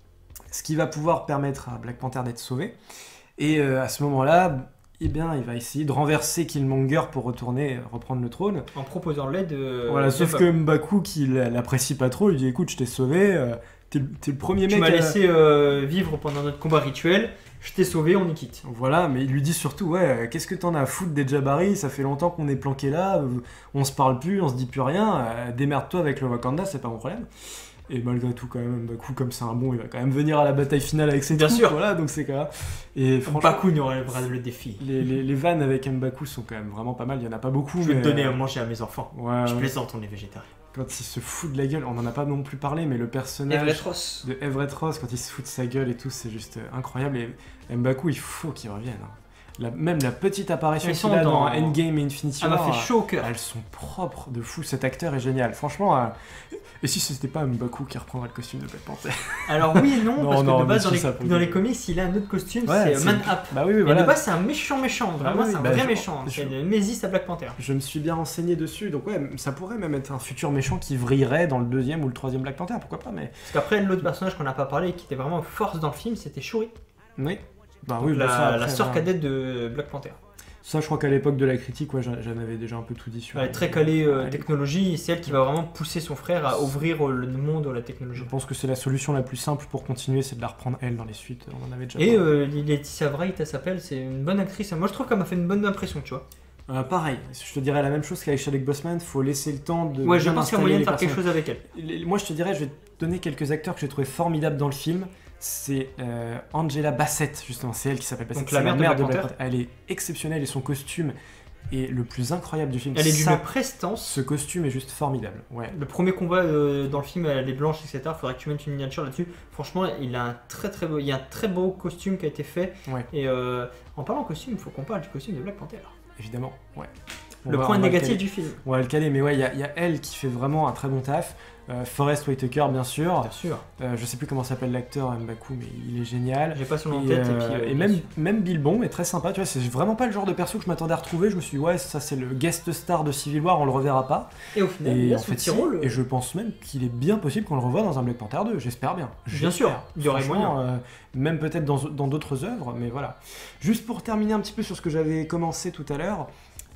A: Ce qui va pouvoir permettre à Black Panther d'être sauvé. Et euh, à ce moment-là, eh bien, il va essayer de renverser Killmonger pour retourner, euh, reprendre le trône.
B: En proposant l'aide de.
A: Voilà,
B: de
A: sauf
B: Bob.
A: que M'Baku, qui l'a- l'apprécie pas trop, lui dit écoute, je t'ai sauvé, euh, t'es le- t'es le premier
B: Tu
A: mec
B: m'as
A: à-
B: laissé euh, vivre pendant notre combat rituel, je t'ai sauvé, on y quitte.
A: Voilà, mais il lui dit surtout, ouais, euh, qu'est-ce que t'en as à foutre des Jabari? Ça fait longtemps qu'on est planqué là, euh, on se parle plus, on se dit plus rien, euh, démerde-toi avec le Wakanda, c'est pas mon problème. Et malgré tout, quand même, M'Baku, comme c'est un bon, il va quand même venir à la bataille finale avec ses
B: Bien
A: troupes,
B: sûr.
A: voilà, donc c'est quand même... Et franchement,
B: Baku nous relèvera le défi.
A: les, les, les vannes avec M'Baku sont quand même vraiment pas mal, il y en a pas beaucoup,
B: Je vais
A: mais...
B: te donner
A: euh,
B: à manger à mes enfants.
A: ouais,
B: Je
A: ouais.
B: plaisante, on est végétarien.
A: Quand il se fout de la gueule, on en a pas non plus parlé, mais le personnage...
B: Ross.
A: de Everett Ross, quand il se fout de sa gueule et tout, c'est juste euh, incroyable. Et M'Baku, il faut qu'il revienne. hein. La- même la petite apparition
B: Ils
A: qu'il
B: sont
A: a dans
B: dans-
A: Endgame et Infinity
B: Ça m'a
A: War,
B: fait chaud au cœur.
A: elles sont propres de fou. Cet acteur est génial. Franchement, euh, et si c'était pas M'Baku qui reprendrait le costume de Black Panther?
B: Alors oui et non,
A: Non,
B: parce que
A: non,
B: de base
A: mais
B: dans,
A: si,
B: les,
A: ça peut
B: dans
A: être-
B: les comics, il a un autre costume,
A: Ouais,
B: c'est
A: c'est-
B: Man Up.
A: Bah oui, oui,
B: Et
A: voilà.
B: de base, c'est un méchant méchant, vraiment,
A: oui,
B: c'est un
A: bah,
B: vrai
A: je-
B: méchant.
A: je-
B: C'est une Némésis à Black Panther.
A: Je me suis bien renseigné dessus, donc ouais, ça pourrait même être un futur méchant qui vrillerait dans le deuxième ou le troisième Black Panther, pourquoi pas, mais...
B: Parce qu'après, l'autre personnage qu'on n'a pas parlé et qui était vraiment force dans le film, c'était Shuri,
A: Oui. Bah oui,
B: la,
A: bah ça,
B: la
A: après,
B: sœur
A: voilà.
B: cadette de Black Panther.
A: Ça, je crois qu'à l'époque de la critique, ouais, j'en j'en avais déjà un peu tout dit sur...
B: Elle est très calée euh,
A: Ouais,
B: technologie, et c'est elle qui va vraiment pousser son frère à ouvrir euh, le monde à la technologie.
A: Je pense que c'est la solution la plus simple pour continuer, c'est de la reprendre elle dans les suites. On en avait déjà
B: Et
A: parlé.
B: euh, Laetitia Wright, elle s'appelle, c'est une bonne actrice. Moi, je trouve qu'elle m'a fait une bonne impression, tu vois.
A: Euh, pareil, je te dirais la même chose qu'avec Chadwick Boseman, faut laisser le temps de.
B: Ouais, je
A: bien
B: pense qu'il y a
A: installer
B: moyen de
A: les
B: faire quelque
A: personnages.
B: chose avec elle.
A: Les- Moi, je te dirais, je vais te donner quelques acteurs que j'ai trouvé formidables dans le film. C'est euh, Angela Bassett, justement, c'est elle qui s'appelle Bassett.
B: Donc, la
A: C'est
B: mère de Black Panther.
A: Panther. Elle est exceptionnelle et son costume est le plus incroyable du film.
B: Elle est
A: Ça,
B: d'une prestance.
A: Ce costume est juste formidable. Ouais.
B: Le premier combat euh, dans le film, elle est blanche, et cetera. Faudrait que tu mettes une miniature là-dessus. Franchement, il a un très très beau, il y a un très beau costume qui a été fait.
A: Ouais.
B: Et euh, en parlant costume, il faut qu'on parle du costume de Black Panther.
A: Évidemment, ouais. On
B: Le
A: va-
B: point
A: on va le
B: négatif
A: caler.
B: du film.
A: On va le caler, mais ouais, il y, a- il y a elle qui fait vraiment un très bon taf. Euh, Forrest Whitaker, bien sûr.
B: Bien sûr.
A: Euh, je sais plus comment s'appelle l'acteur M'Baku, mais il est génial.
B: J'ai pas son nom en
A: Et,
B: tête.
A: euh,
B: et puis, euh,
A: et
B: bien
A: même,
B: sûr.
A: même Bilbon est très sympa, tu vois, c'est vraiment pas le genre de perso que je m'attendais à retrouver. Je me suis dit, ouais, ça c'est le guest star de Civil War, on le reverra pas.
B: Et au final, il
A: Et
B: a
A: en
B: son
A: fait,
B: petit
A: si,
B: rôle.
A: et je pense même qu'il est bien possible qu'on le revoie dans un Black Panther deux, j'espère bien.
B: Bien sûr,
A: J'espère.
B: il y aurait
A: Franchement, euh, même peut-être dans dans d'autres œuvres, mais voilà. Juste pour terminer un petit peu sur ce que j'avais commencé tout à l'heure,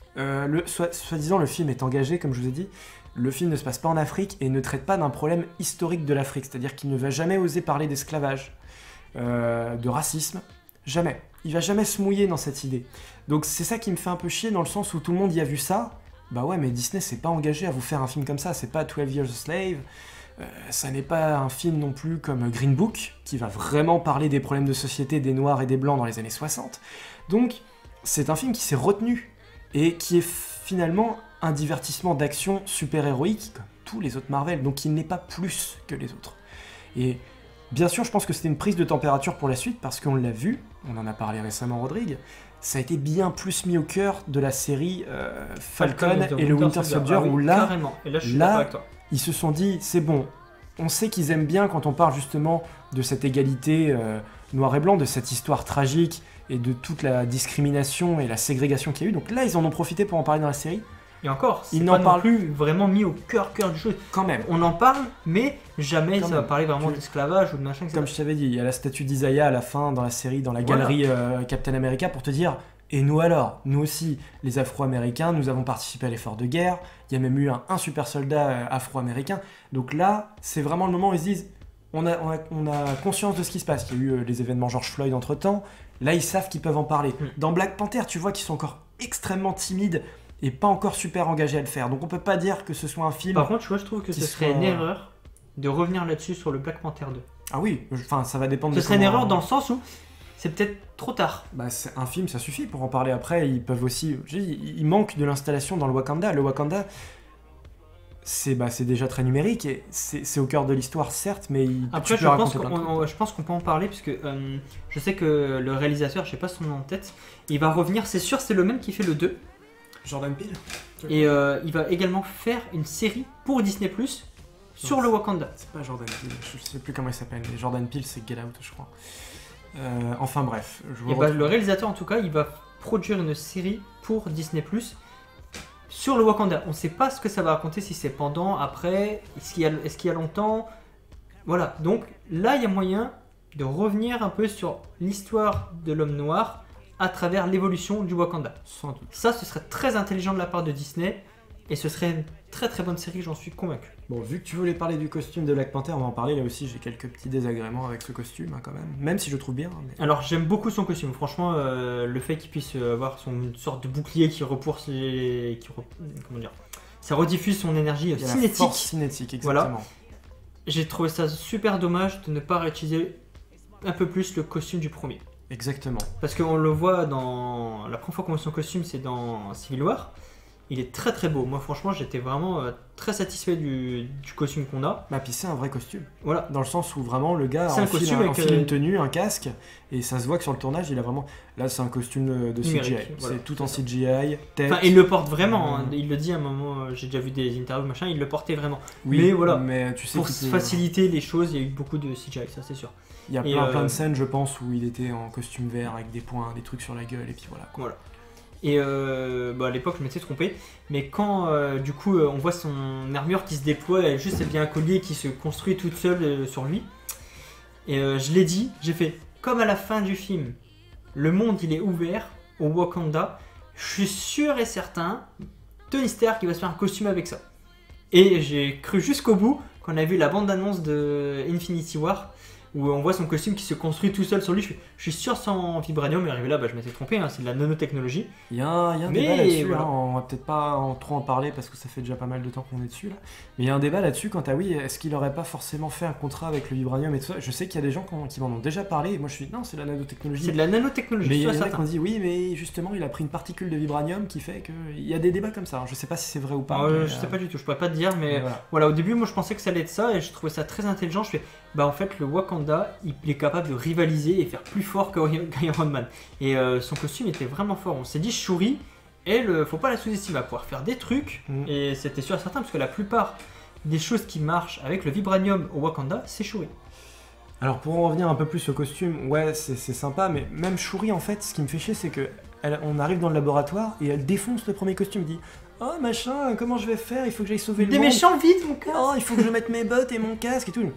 A: Euh, le, soit, soi-disant, le film est engagé, comme je vous ai dit. Le film ne se passe pas en Afrique et ne traite pas d'un problème historique de l'Afrique. C'est-à-dire qu'il ne va jamais oser parler d'esclavage, euh, de racisme. Jamais. Il va jamais se mouiller dans cette idée. Donc c'est ça qui me fait un peu chier dans le sens où tout le monde y a vu ça. Bah ouais, mais Disney s'est pas engagé à vous faire un film comme ça. C'est pas twelve Years a Slave. Euh, ça n'est pas un film non plus comme Green Book, qui va vraiment parler des problèmes de société des Noirs et des Blancs dans les années soixante. Donc c'est un film qui s'est retenu et qui est finalement un divertissement d'action super-héroïque comme tous les autres Marvel, donc il n'est pas plus que les autres. Et bien sûr, je pense que c'était une prise de température pour la suite, parce qu'on l'a vu, on en a parlé récemment, Rodrigue, ça a été bien plus mis au cœur de la série euh, Falcon, Falcon et, et le Winter Soldier, ah oui, où là,
B: carrément. Et là, je suis
A: là
B: avec toi.
A: Ils se sont dit, c'est bon, on sait qu'ils aiment bien quand on parle justement de cette égalité euh, noir et blanc, de cette histoire tragique, et de toute la discrimination et la ségrégation qu'il y a eu, donc là, ils en ont profité pour en parler dans la série.
B: Et encore, c'est
A: il
B: pas
A: n'en
B: non
A: parle
B: plus vraiment mis au cœur, cœur du jeu.
A: Quand même.
B: On en parle, mais jamais
A: Quand
B: ça
A: même.
B: va parler vraiment
A: Tu-
B: d'esclavage ou de machin. et cetera.
A: Comme je t'avais dit, il y a la statue d'Isaiah à la fin, dans la série, dans la
B: Voilà.
A: galerie euh, Captain America, pour te dire, et nous alors, nous aussi, les Afro-Américains, nous avons participé à l'effort de guerre, il y a même eu un, un super soldat euh, Afro-Américain, donc là, c'est vraiment le moment où ils se disent, on a, on a, on a conscience de ce qui se passe, il y a eu euh, les événements George Floyd entre-temps, là ils savent qu'ils peuvent en parler.
B: Mm.
A: Dans Black Panther, tu vois qu'ils sont encore extrêmement timides, et pas encore super engagés à le faire, donc on peut pas dire que ce soit un film...
B: Par contre, tu vois, je trouve que
A: qui
B: ce serait
A: soit-
B: une erreur de revenir là-dessus sur le Black Panther deux.
A: Ah oui, enfin ça va dépendre
B: Ce
A: de
B: serait une
A: comment-
B: erreur dans le sens où c'est peut-être trop tard.
A: Bah, c'est un film, ça suffit pour en parler après. Ils peuvent aussi. Je dis, il manque de l'installation dans le Wakanda. Le Wakanda, c'est bah, c'est déjà très numérique et c'est c'est au cœur de l'histoire, certes, mais il,
B: Après,
A: tu
B: je
A: peux
B: pense,
A: raconter plein de
B: qu'on,
A: trucs.
B: on- je pense qu'on peut en parler, puisque euh, je sais que le réalisateur, je sais pas son nom en tête, il va revenir, c'est sûr, c'est le même qui fait le deux.
A: Jordan Peele.
B: Et euh, il va également faire une série pour Disney Plus sur
A: Non,
B: le Wakanda.
A: C'est pas Jordan Peele, je sais plus comment il s'appelle. mais Jordan Peele, c'est Get Out, je crois. Euh, enfin bref, je vous
B: Et bah,
A: retrouve-
B: le réalisateur, en tout cas, il va produire une série pour Disney Plus sur le Wakanda. On sait pas ce que ça va raconter, si c'est pendant, après, est-ce qu'il y a, est-ce qu'il y a longtemps. Voilà, donc là, il y a moyen de revenir un peu sur l'histoire de l'homme noir à travers l'évolution du Wakanda.
A: Sans doute.
B: Ça, ce serait très intelligent de la part de Disney, et ce serait une très très bonne série, j'en suis convaincu.
A: Bon, vu que tu voulais parler du costume de Black Panther, on va en parler. Là aussi, j'ai quelques petits désagréments avec ce costume, hein, quand même. Même si je le trouve bien. hein, mais-
B: Alors j'aime beaucoup son costume, franchement, euh, le fait qu'il puisse euh, avoir son une sorte de bouclier qui repousse les... Qui re- Comment dire, ça rediffuse son énergie euh,
A: Il y a la
B: cinétique.
A: force cinétique,
B: Voilà.
A: exactement.
B: J'ai trouvé ça super dommage de ne pas réutiliser un peu plus le costume du premier.
A: Exactement.
B: Parce qu'on le voit dans... La première fois qu'on voit son costume, c'est dans Civil War. Il est très très beau. Moi franchement, j'étais vraiment euh, très satisfait du, du costume qu'on a.
A: Bah, puis c'est un vrai costume.
B: Voilà.
A: Dans le sens où vraiment le gars
B: C'est un
A: enfile,
B: costume
A: un,
B: avec,
A: enfile
B: euh,
A: une tenue, un casque, et ça se voit que sur le tournage, il a vraiment. Là, c'est un costume de, de C G I.
B: Numérique, voilà,
A: c'est tout
B: c'est
A: en
B: ça.
A: C G I. Tête.
B: Enfin, il le porte vraiment. hein.
A: Mmh.
B: Il le dit à un moment, euh, j'ai déjà vu des interviews, machin, il le portait vraiment.
A: Oui,
B: mais voilà.
A: Mais tu sais
B: Pour
A: qu'il peut-
B: faciliter les choses, il y a eu beaucoup de C G I, ça c'est sûr.
A: Il y a
B: et
A: plein,
B: euh,
A: plein de scènes, je pense, où il était en costume vert avec des points, des trucs sur la gueule, et puis voilà. quoi.
B: Voilà. Et euh, bah, à l'époque, je m'étais trompé. Mais quand euh, du coup, euh, on voit son armure qui se déploie, et juste c'est bien un collier qui se construit toute seule euh, sur lui. Et euh, je l'ai dit, j'ai fait comme à la fin du film, le monde il est ouvert au Wakanda. Je suis sûr et certain, Tony Stark il va se faire un costume avec ça. Et j'ai cru jusqu'au bout quand on a vu la bande-annonce de Infinity War, où on voit son costume qui se construit tout seul sur lui. Je, suis- je suis sûr sans vibranium, mais arrivé là, bah, je m'étais trompé, hein, c'est de la nanotechnologie.
A: Il y a un, il y a un
B: Mais
A: débat là-dessus,
B: voilà.
A: hein, on va peut-être pas en, trop en parler parce que ça fait déjà pas mal de temps qu'on est dessus là. Mais il y a un débat là-dessus quant à oui, est-ce qu'il aurait pas forcément fait un contrat avec le vibranium et tout ça. Je sais qu'il y a des gens qui, en- qui m'en ont déjà parlé et moi je suis non, c'est la nanotechnologie.
B: C'est de la nanotechnologie,
A: Mais il y
B: sûr
A: en
B: et
A: a qui
B: certain.
A: ont dit oui, mais justement il a pris une particule de vibranium qui fait que. Il y a des débats comme ça, hein. Je sais pas si c'est vrai ou pas.
B: Euh,
A: mais,
B: je sais
A: euh,
B: pas du tout, je pourrais pas te dire, mais
A: mais voilà.
B: voilà, au début, moi je pensais que ça allait être ça et je trouvais ça très intelligent. Je fais, bah en fait, le Wakanda, il est capable de rivaliser et faire plus fort que qu'Iron Man. Et euh, son costume était vraiment fort. On s'est dit, Shuri, elle, euh, faut pas la sous-estimer, elle va pouvoir faire des trucs.
A: Mm.
B: Et c'était sûr et certain, parce que la plupart des choses qui marchent avec le vibranium au Wakanda, c'est Shuri.
A: Alors pour en revenir un peu plus au costume, ouais c'est c'est sympa, mais même Shuri en fait, ce qui me fait chier c'est que elle- on arrive dans le laboratoire et elle défonce le premier costume, elle dit oh machin, comment je vais faire, il faut que j'aille sauver le
B: Des
A: monde.
B: méchants vite, mon cœur.
A: Oh, il faut que je mette mes bottes et mon casque et tout.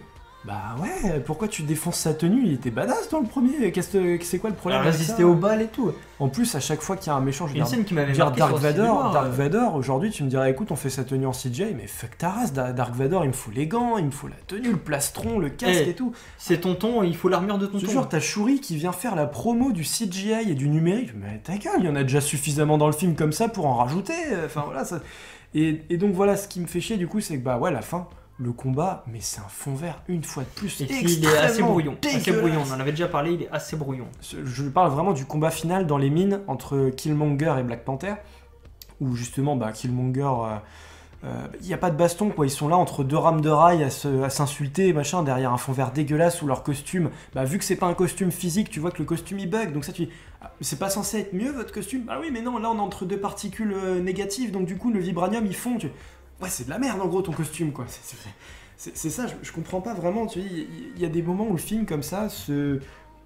A: Bah ouais, pourquoi tu défonces sa tenue? Il était badass dans le premier. Qu'est-ce que c'est quoi le problème
B: Elle
A: avec
B: résistait
A: ça
B: aux balles et tout.
A: En plus, à chaque fois qu'il y a un méchant, je
B: Il y a
A: veux
B: une
A: dire,
B: scène qui m'avait
A: dire
B: marqué
A: Dark
B: sur Civil
A: Vador,
B: War,
A: Dark
B: euh,
A: Vador, aujourd'hui tu me dirais écoute on fait sa tenue en C J I, mais fuck ta race, Da- Dark Vador il me faut les gants, il me faut la tenue, le plastron, le casque
B: Eh,
A: et tout.
B: C'est tonton, il faut l'armure de
A: Je te
B: tonton.
A: jure, t'as Shuri qui vient faire la promo du C G I et du numérique, mais ta gueule, il y en a déjà suffisamment dans le film comme ça pour en rajouter, enfin voilà. Ça... Et, et donc voilà, ce qui me fait chier du coup, c'est que bah ouais, la fin, le combat, mais c'est un fond vert une fois de plus.
B: Et puis, il est assez brouillon. Assez
A: dégueulasse.
B: brouillon, on en avait déjà parlé, il est assez brouillon.
A: Je parle vraiment du combat final dans les mines entre Killmonger et Black Panther, où justement bah, Killmonger, il euh, n'y a pas de baston, quoi. Ils sont là entre deux rames de rail à, se, à s'insulter, machin, derrière un fond vert dégueulasse où leur costume, bah, vu que c'est pas un costume physique, tu vois que le costume il bug, donc ça tu dis, ah, c'est pas censé être mieux votre costume? Bah oui, mais non, là on est entre deux particules euh, négatives, donc du coup le vibranium il fond. Tu... Ouais, c'est de la merde en gros ton costume, quoi. C'est, c'est, c'est, c'est ça, je, je comprends pas vraiment, tu vois, il y, y a des moments où le film comme ça se...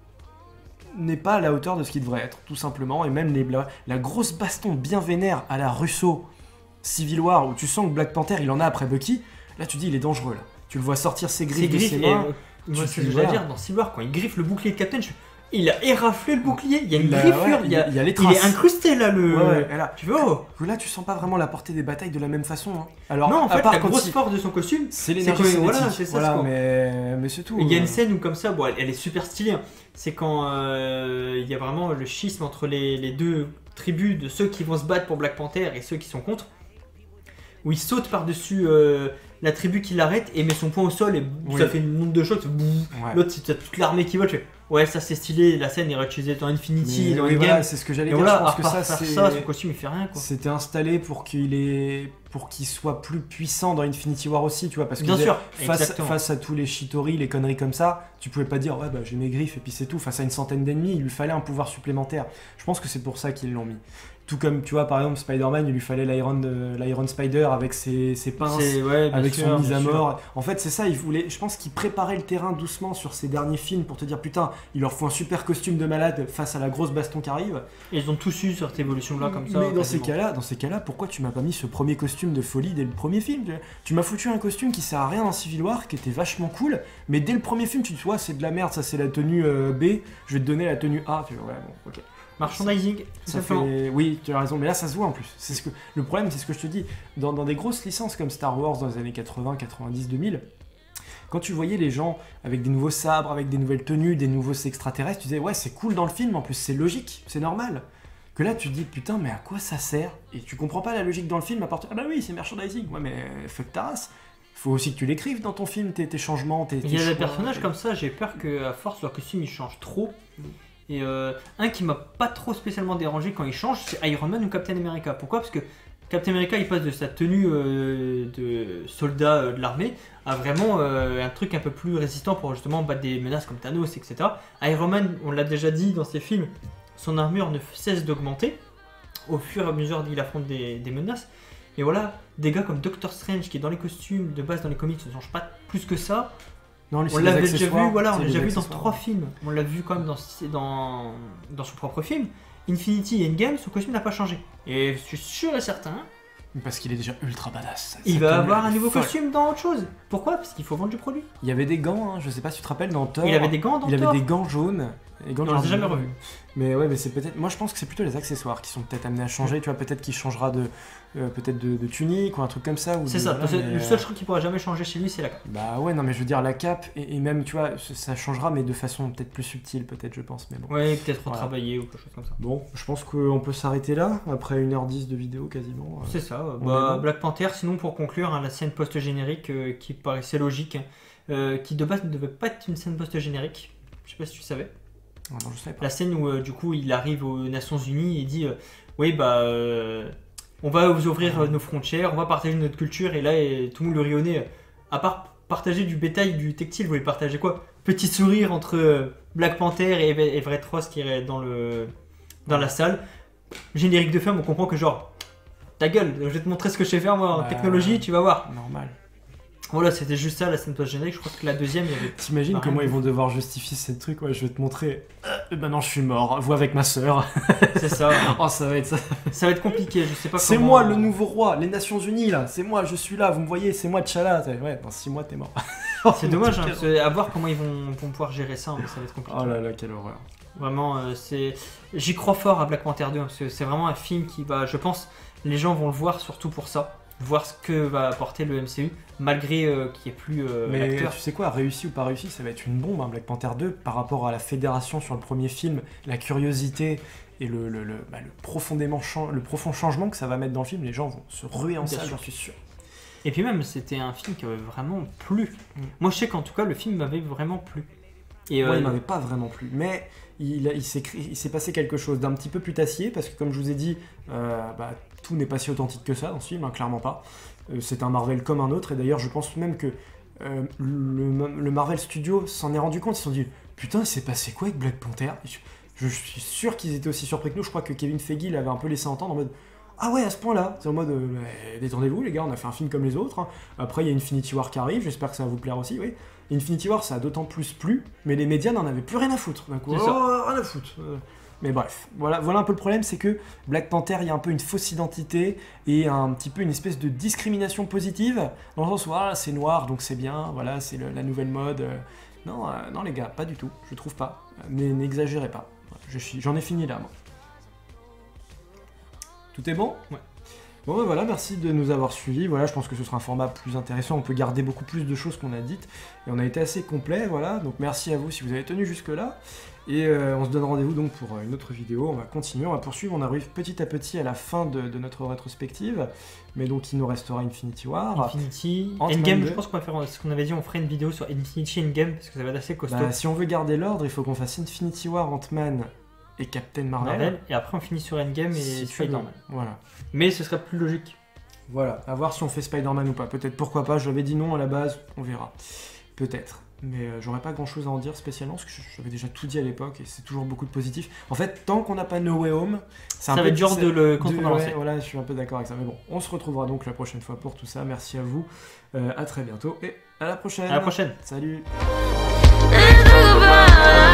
A: n'est pas à la hauteur de ce qu'il devrait être, tout simplement, et même les, la, la grosse baston bien vénère à la Russo Civil War, où tu sens que Black Panther il en a après Bucky, là tu dis il est dangereux là. Tu le vois sortir ses griffes,
B: Ses
A: de
B: griffes,
A: ses
B: et,
A: mains.
B: euh, moi,
A: tu-
B: c'est ce
A: tu
B: que j'allais
A: vois.
B: dire dans Civil War, quand il griffe le bouclier de Captain, je... il a éraflé le bouclier, il y a une
A: Il a-
B: griffure,
A: ouais,
B: il, y a...
A: il y a les
B: il
A: traces.
B: est incrusté là le.
A: Ouais, ouais, et là,
B: Tu vois oh.
A: là tu sens pas vraiment la portée des batailles de la même façon. Hein. Alors,
B: Non, en
A: à
B: fait,
A: part
B: la
A: quand
B: grosse
A: il-
B: force de son costume,
A: c'est
B: c'est
A: l'énergie
B: que-
A: cinétique.
B: voilà, c'est ça,
A: Voilà,
B: c'est quoi.
A: mais... mais c'est tout.
B: il y a une
A: euh.
B: scène où comme ça, bon, elle, elle est super stylée, hein. C'est quand euh, il y a vraiment le schisme entre les, les deux tribus de ceux qui vont se battre pour Black Panther et ceux qui sont contre, où il saute par-dessus euh, la tribu qui l'arrête et met son poing au sol et
A: Oui.
B: ça fait une onde de choc, boum.
A: Ouais.
B: L'autre c'est toute l'armée qui vole, je fais, ouais ça c'est stylé, la scène est réutilisée dans Infinity,
A: Mais
B: dans
A: oui,
B: Endgame,
A: voilà, c'est ce que j'allais
B: et
A: dire.
B: voilà,
A: je
B: à
A: pense que
B: part
A: ça,
B: faire
A: c'est...
B: ça, son costume il fait rien quoi.
A: C'était installé pour qu'il ait... pour qu'il soit plus puissant dans Infinity War aussi, tu vois, parce que
B: Bien
A: je veux
B: sûr,
A: dire, face,
B: exactement.
A: face à tous les Shitori, les conneries comme ça, tu pouvais pas dire ouais bah j'ai mes griffes et puis c'est tout. Face à une centaine d'ennemis, il lui fallait un pouvoir supplémentaire. Je pense que c'est pour ça qu'ils l'ont mis. Tout comme tu vois par exemple Spider-Man, il lui fallait l'Iron, euh, l'Iron Spider avec ses, ses pinces.
B: C'est- ouais, bien
A: Avec
B: sûr,
A: son mise
B: bien
A: à
B: sûr.
A: mort. En fait, c'est ça, il voulait, je pense qu'il préparait le terrain doucement sur ses derniers films pour te dire putain, il leur faut un super costume de malade face à la grosse baston qui arrive.
B: Et ils ont tous eu cette évolution là comme ça.
A: Mais dans ces
B: quasiment.
A: cas-là, dans ces cas-là, pourquoi tu m'as pas mis ce premier costume de folie dès le premier film? tu vois Tu m'as foutu un costume qui sert à rien dans Civil War, qui était vachement cool, mais dès le premier film, tu te dis ouais, c'est de la merde, ça c'est la tenue euh, B, je vais te donner la tenue A. Tu vois, ouais, bon, ok.
B: Merchandising,
A: Ça
B: simplement.
A: fait... Oui, tu as raison, mais là ça se voit en plus. C'est ce que... Le problème, c'est ce que je te dis. Dans, dans des grosses licences comme Star Wars dans les années quatre-vingts, quatre-vingt-dix, deux mille, quand tu voyais les gens avec des nouveaux sabres, avec des nouvelles tenues, des nouveaux extraterrestres, tu disais ouais, c'est cool dans le film, en plus c'est logique, c'est normal. Que là tu te dis putain, mais à quoi ça sert? Et tu comprends pas la logique dans le film à part ah bah oui, c'est merchandising. Ouais, mais fuck ta race. Faut aussi que tu l'écrives dans ton film, tes, tes changements, tes.
B: Il y a
A: tes
B: des
A: choix,
B: personnages
A: tes-
B: comme ça, j'ai peur qu'à force leur costume il change trop. Et euh, un qui m'a pas trop spécialement dérangé quand il change, c'est Iron Man ou Captain America. Pourquoi? Parce que Captain America il passe de sa tenue euh, de soldat euh, de l'armée à vraiment euh, un truc un peu plus résistant pour justement battre des menaces comme Thanos, et cetera. Iron Man, on l'a déjà dit dans ses films, son armure ne cesse d'augmenter au fur et à mesure qu'il affronte des, des menaces. Et voilà, des gars comme Doctor Strange qui dans les costumes de base dans les comics ne change pas plus que ça.
A: Non, lui,
B: On
A: c'est
B: l'avait
A: des
B: déjà
A: accessoires,
B: vu, voilà, on
A: c'est
B: l'a
A: des
B: déjà vu dans
A: accessoires.
B: trois films. On l'a vu quand même dans, dans, dans son propre film. Infinity et Endgame, son costume n'a pas changé. Et je suis sûr et certain,
A: Parce qu'il est déjà ultra badass.
B: il
A: Sa
B: va
A: tenue,
B: avoir
A: elle
B: un
A: est
B: nouveau
A: folle.
B: costume dans autre chose. Pourquoi? Parce qu'il faut vendre du produit.
A: Il y avait des gants, hein, je sais pas si tu te rappelles dans Thor.
B: Il avait des gants dans
A: Il avait
B: Thor.
A: des gants jaunes. Les gants
B: On les a
A: jaunes.
B: jamais revus.
A: Mais ouais, mais c'est peut-être. Moi, je pense que c'est plutôt les accessoires qui sont peut-être amenés à changer. Tu vois, peut-être qu'il changera de, euh, peut-être de, de tunique ou un truc comme ça. ou
B: C'est
A: de-
B: ça,
A: voilà,
B: peut-être
A: mais,
B: le seul
A: euh,
B: truc qui pourra jamais changer chez lui, c'est la cape.
A: Bah ouais, non, mais je veux dire la cape et, et même, tu vois, ça- ça changera, mais de façon peut-être plus subtile, peut-être, je pense. Mais bon.
B: Ouais, peut-être
A: Voilà.
B: retravailler ou quelque chose comme ça.
A: Bon, je pense qu'on peut s'arrêter là après une heure dix de vidéo quasiment.
B: C'est ça. euh,
A: on
B: bah,
A: est bon.
B: Black Panther, sinon pour conclure, hein, la scène post-générique euh, qui paraissait logique, hein, euh, qui de base ne devait pas être une scène post-générique. Je sais pas si tu savais.
A: Ah non, je sais pas.
B: La scène où euh, du coup il arrive aux Nations Unies et dit euh, oui bah euh, on va vous ouvrir euh, nos frontières, on va partager notre culture et là et tout le monde le rionnait. euh, À part partager du bétail, du textile, vous voulez partager quoi? Petit sourire entre euh, Black Panther et Eve- Everett Ross qui est dans le dans la salle. Générique de fin, on comprend que genre ta gueule, je vais te montrer ce que je sais faire moi en
A: Bah,
B: technologie, tu vas voir.
A: Normal.
B: Voilà, c'était juste ça la scène post-générique. Je crois que la deuxième il y avait
A: T'imagines
B: Bah,
A: comment
B: rien
A: ils
B: de
A: vont devoir justifier ce truc? Ouais, je vais te montrer. Euh, maintenant, je suis mort. Vois avec ma sœur.
B: c'est ça.
A: Oh, ça va être ça.
B: Ça va être compliqué, je sais pas
A: C'est
B: comment-
A: moi le nouveau roi, les Nations Unies là, c'est moi, je suis là, vous me voyez, c'est moi T'Challa. Ouais, dans six mois t'es mort.
B: C'est dommage, hein, parce que à voir comment ils vont, vont pouvoir gérer ça, mais ça va être compliqué.
A: Oh là là, quelle horreur.
B: Vraiment, euh, c'est. J'y crois fort à Black Panther deux, hein, parce que c'est vraiment un film qui va, je pense, les gens vont le voir surtout pour ça, voir ce que va apporter le M C U, malgré euh, qu'il n'y ait plus euh,
A: Mais
B: l'acteur.
A: tu sais quoi, réussi ou pas réussi, ça va être une bombe, hein, Black Panther deux, par rapport à la fédération sur le premier film, la curiosité et le, le, le, bah, le, profondément chan- le profond changement que ça va mettre dans le film. Les gens vont se ruer en
B: Bien
A: salle,
B: sûr.
A: j'en suis sûr.
B: Et puis même, c'était un film qui avait vraiment plu.
A: Mm.
B: Moi, je sais qu'en tout cas, le film m'avait vraiment plu. Et
A: Moi,
B: euh,
A: il m'avait pas vraiment plu, mais il, il s'est cré- il s'est passé quelque chose d'un petit peu putassier, parce que comme je vous ai dit, euh, bah, tout n'est pas si authentique que ça dans ce film, hein, clairement pas. Euh, c'est un Marvel comme un autre, et d'ailleurs je pense même que euh, le, le Marvel Studio s'en est rendu compte, ils se sont dit « Putain, il s'est passé quoi avec Black Panther ?» je, je suis sûr qu'ils étaient aussi surpris que nous, je crois que Kevin Feige l'avait un peu laissé entendre en mode « Ah ouais, à ce point-là !» C'est en mode euh, bah, détendez-vous les gars, on a fait un film comme les autres, hein. Après il y a Infinity War qui arrive, j'espère que ça va vous plaire aussi, oui. Infinity War, ça a d'autant plus plu, mais les médias n'en avaient plus rien à foutre. D'un coup,
B: C'est
A: oh,
B: ça.
A: rien à foutre. Euh, Mais bref, voilà, voilà un peu le problème, c'est que Black Panther, il y a un peu une fausse identité et un petit peu une espèce de discrimination positive, dans le sens où ah, c'est noir, donc c'est bien, voilà, c'est le- la nouvelle mode. Euh, Non, euh, non les gars, pas du tout, je trouve pas. Euh, Mais n'exagérez pas. Je suis- J'en ai fini là, moi. Tout est bon?
B: Ouais.
A: Bon ben voilà, merci de nous avoir suivis. Voilà, je pense que ce sera un format plus intéressant. On peut garder beaucoup plus de choses qu'on a dites. Et on a été assez complet, voilà. Donc merci à vous si vous avez tenu jusque-là. Et euh, on se donne rendez-vous donc pour euh, une autre vidéo. On va continuer, on va poursuivre. On arrive petit à petit à la fin de, de notre rétrospective. Mais donc il nous restera Infinity War.
B: Infinity,
A: Ant-Man
B: Endgame,
A: deux.
B: je pense qu'on va faire ce qu'on avait dit, on ferait une vidéo sur Infinity Endgame parce que ça va être assez costaud.
A: Bah, si on veut garder l'ordre, il faut qu'on fasse Infinity War, Ant-Man et Captain Marvel.
B: Marvel, et après on finit sur Endgame et
A: Si tu
B: Spider-Man.
A: veux. Voilà.
B: Mais ce serait plus logique.
A: Voilà, à voir si on fait Spider-Man ou pas. Peut-être, pourquoi pas, j'avais dit non à la base, on verra. Peut-être. Mais euh, j'aurais pas grand-chose à en dire spécialement, parce que j'avais déjà tout dit à l'époque, et c'est toujours beaucoup de positifs. En fait, tant qu'on n'a pas No Way Home, c'est un
B: Ça
A: peu
B: va être dur de le
A: de-
B: contrebalancer.
A: ouais, voilà, je suis un peu d'accord avec ça. Mais bon, on se retrouvera donc la prochaine fois pour tout ça. Merci à vous, euh, à très bientôt, et à la prochaine.
B: À la prochaine.
A: Salut.
C: It's goodbye.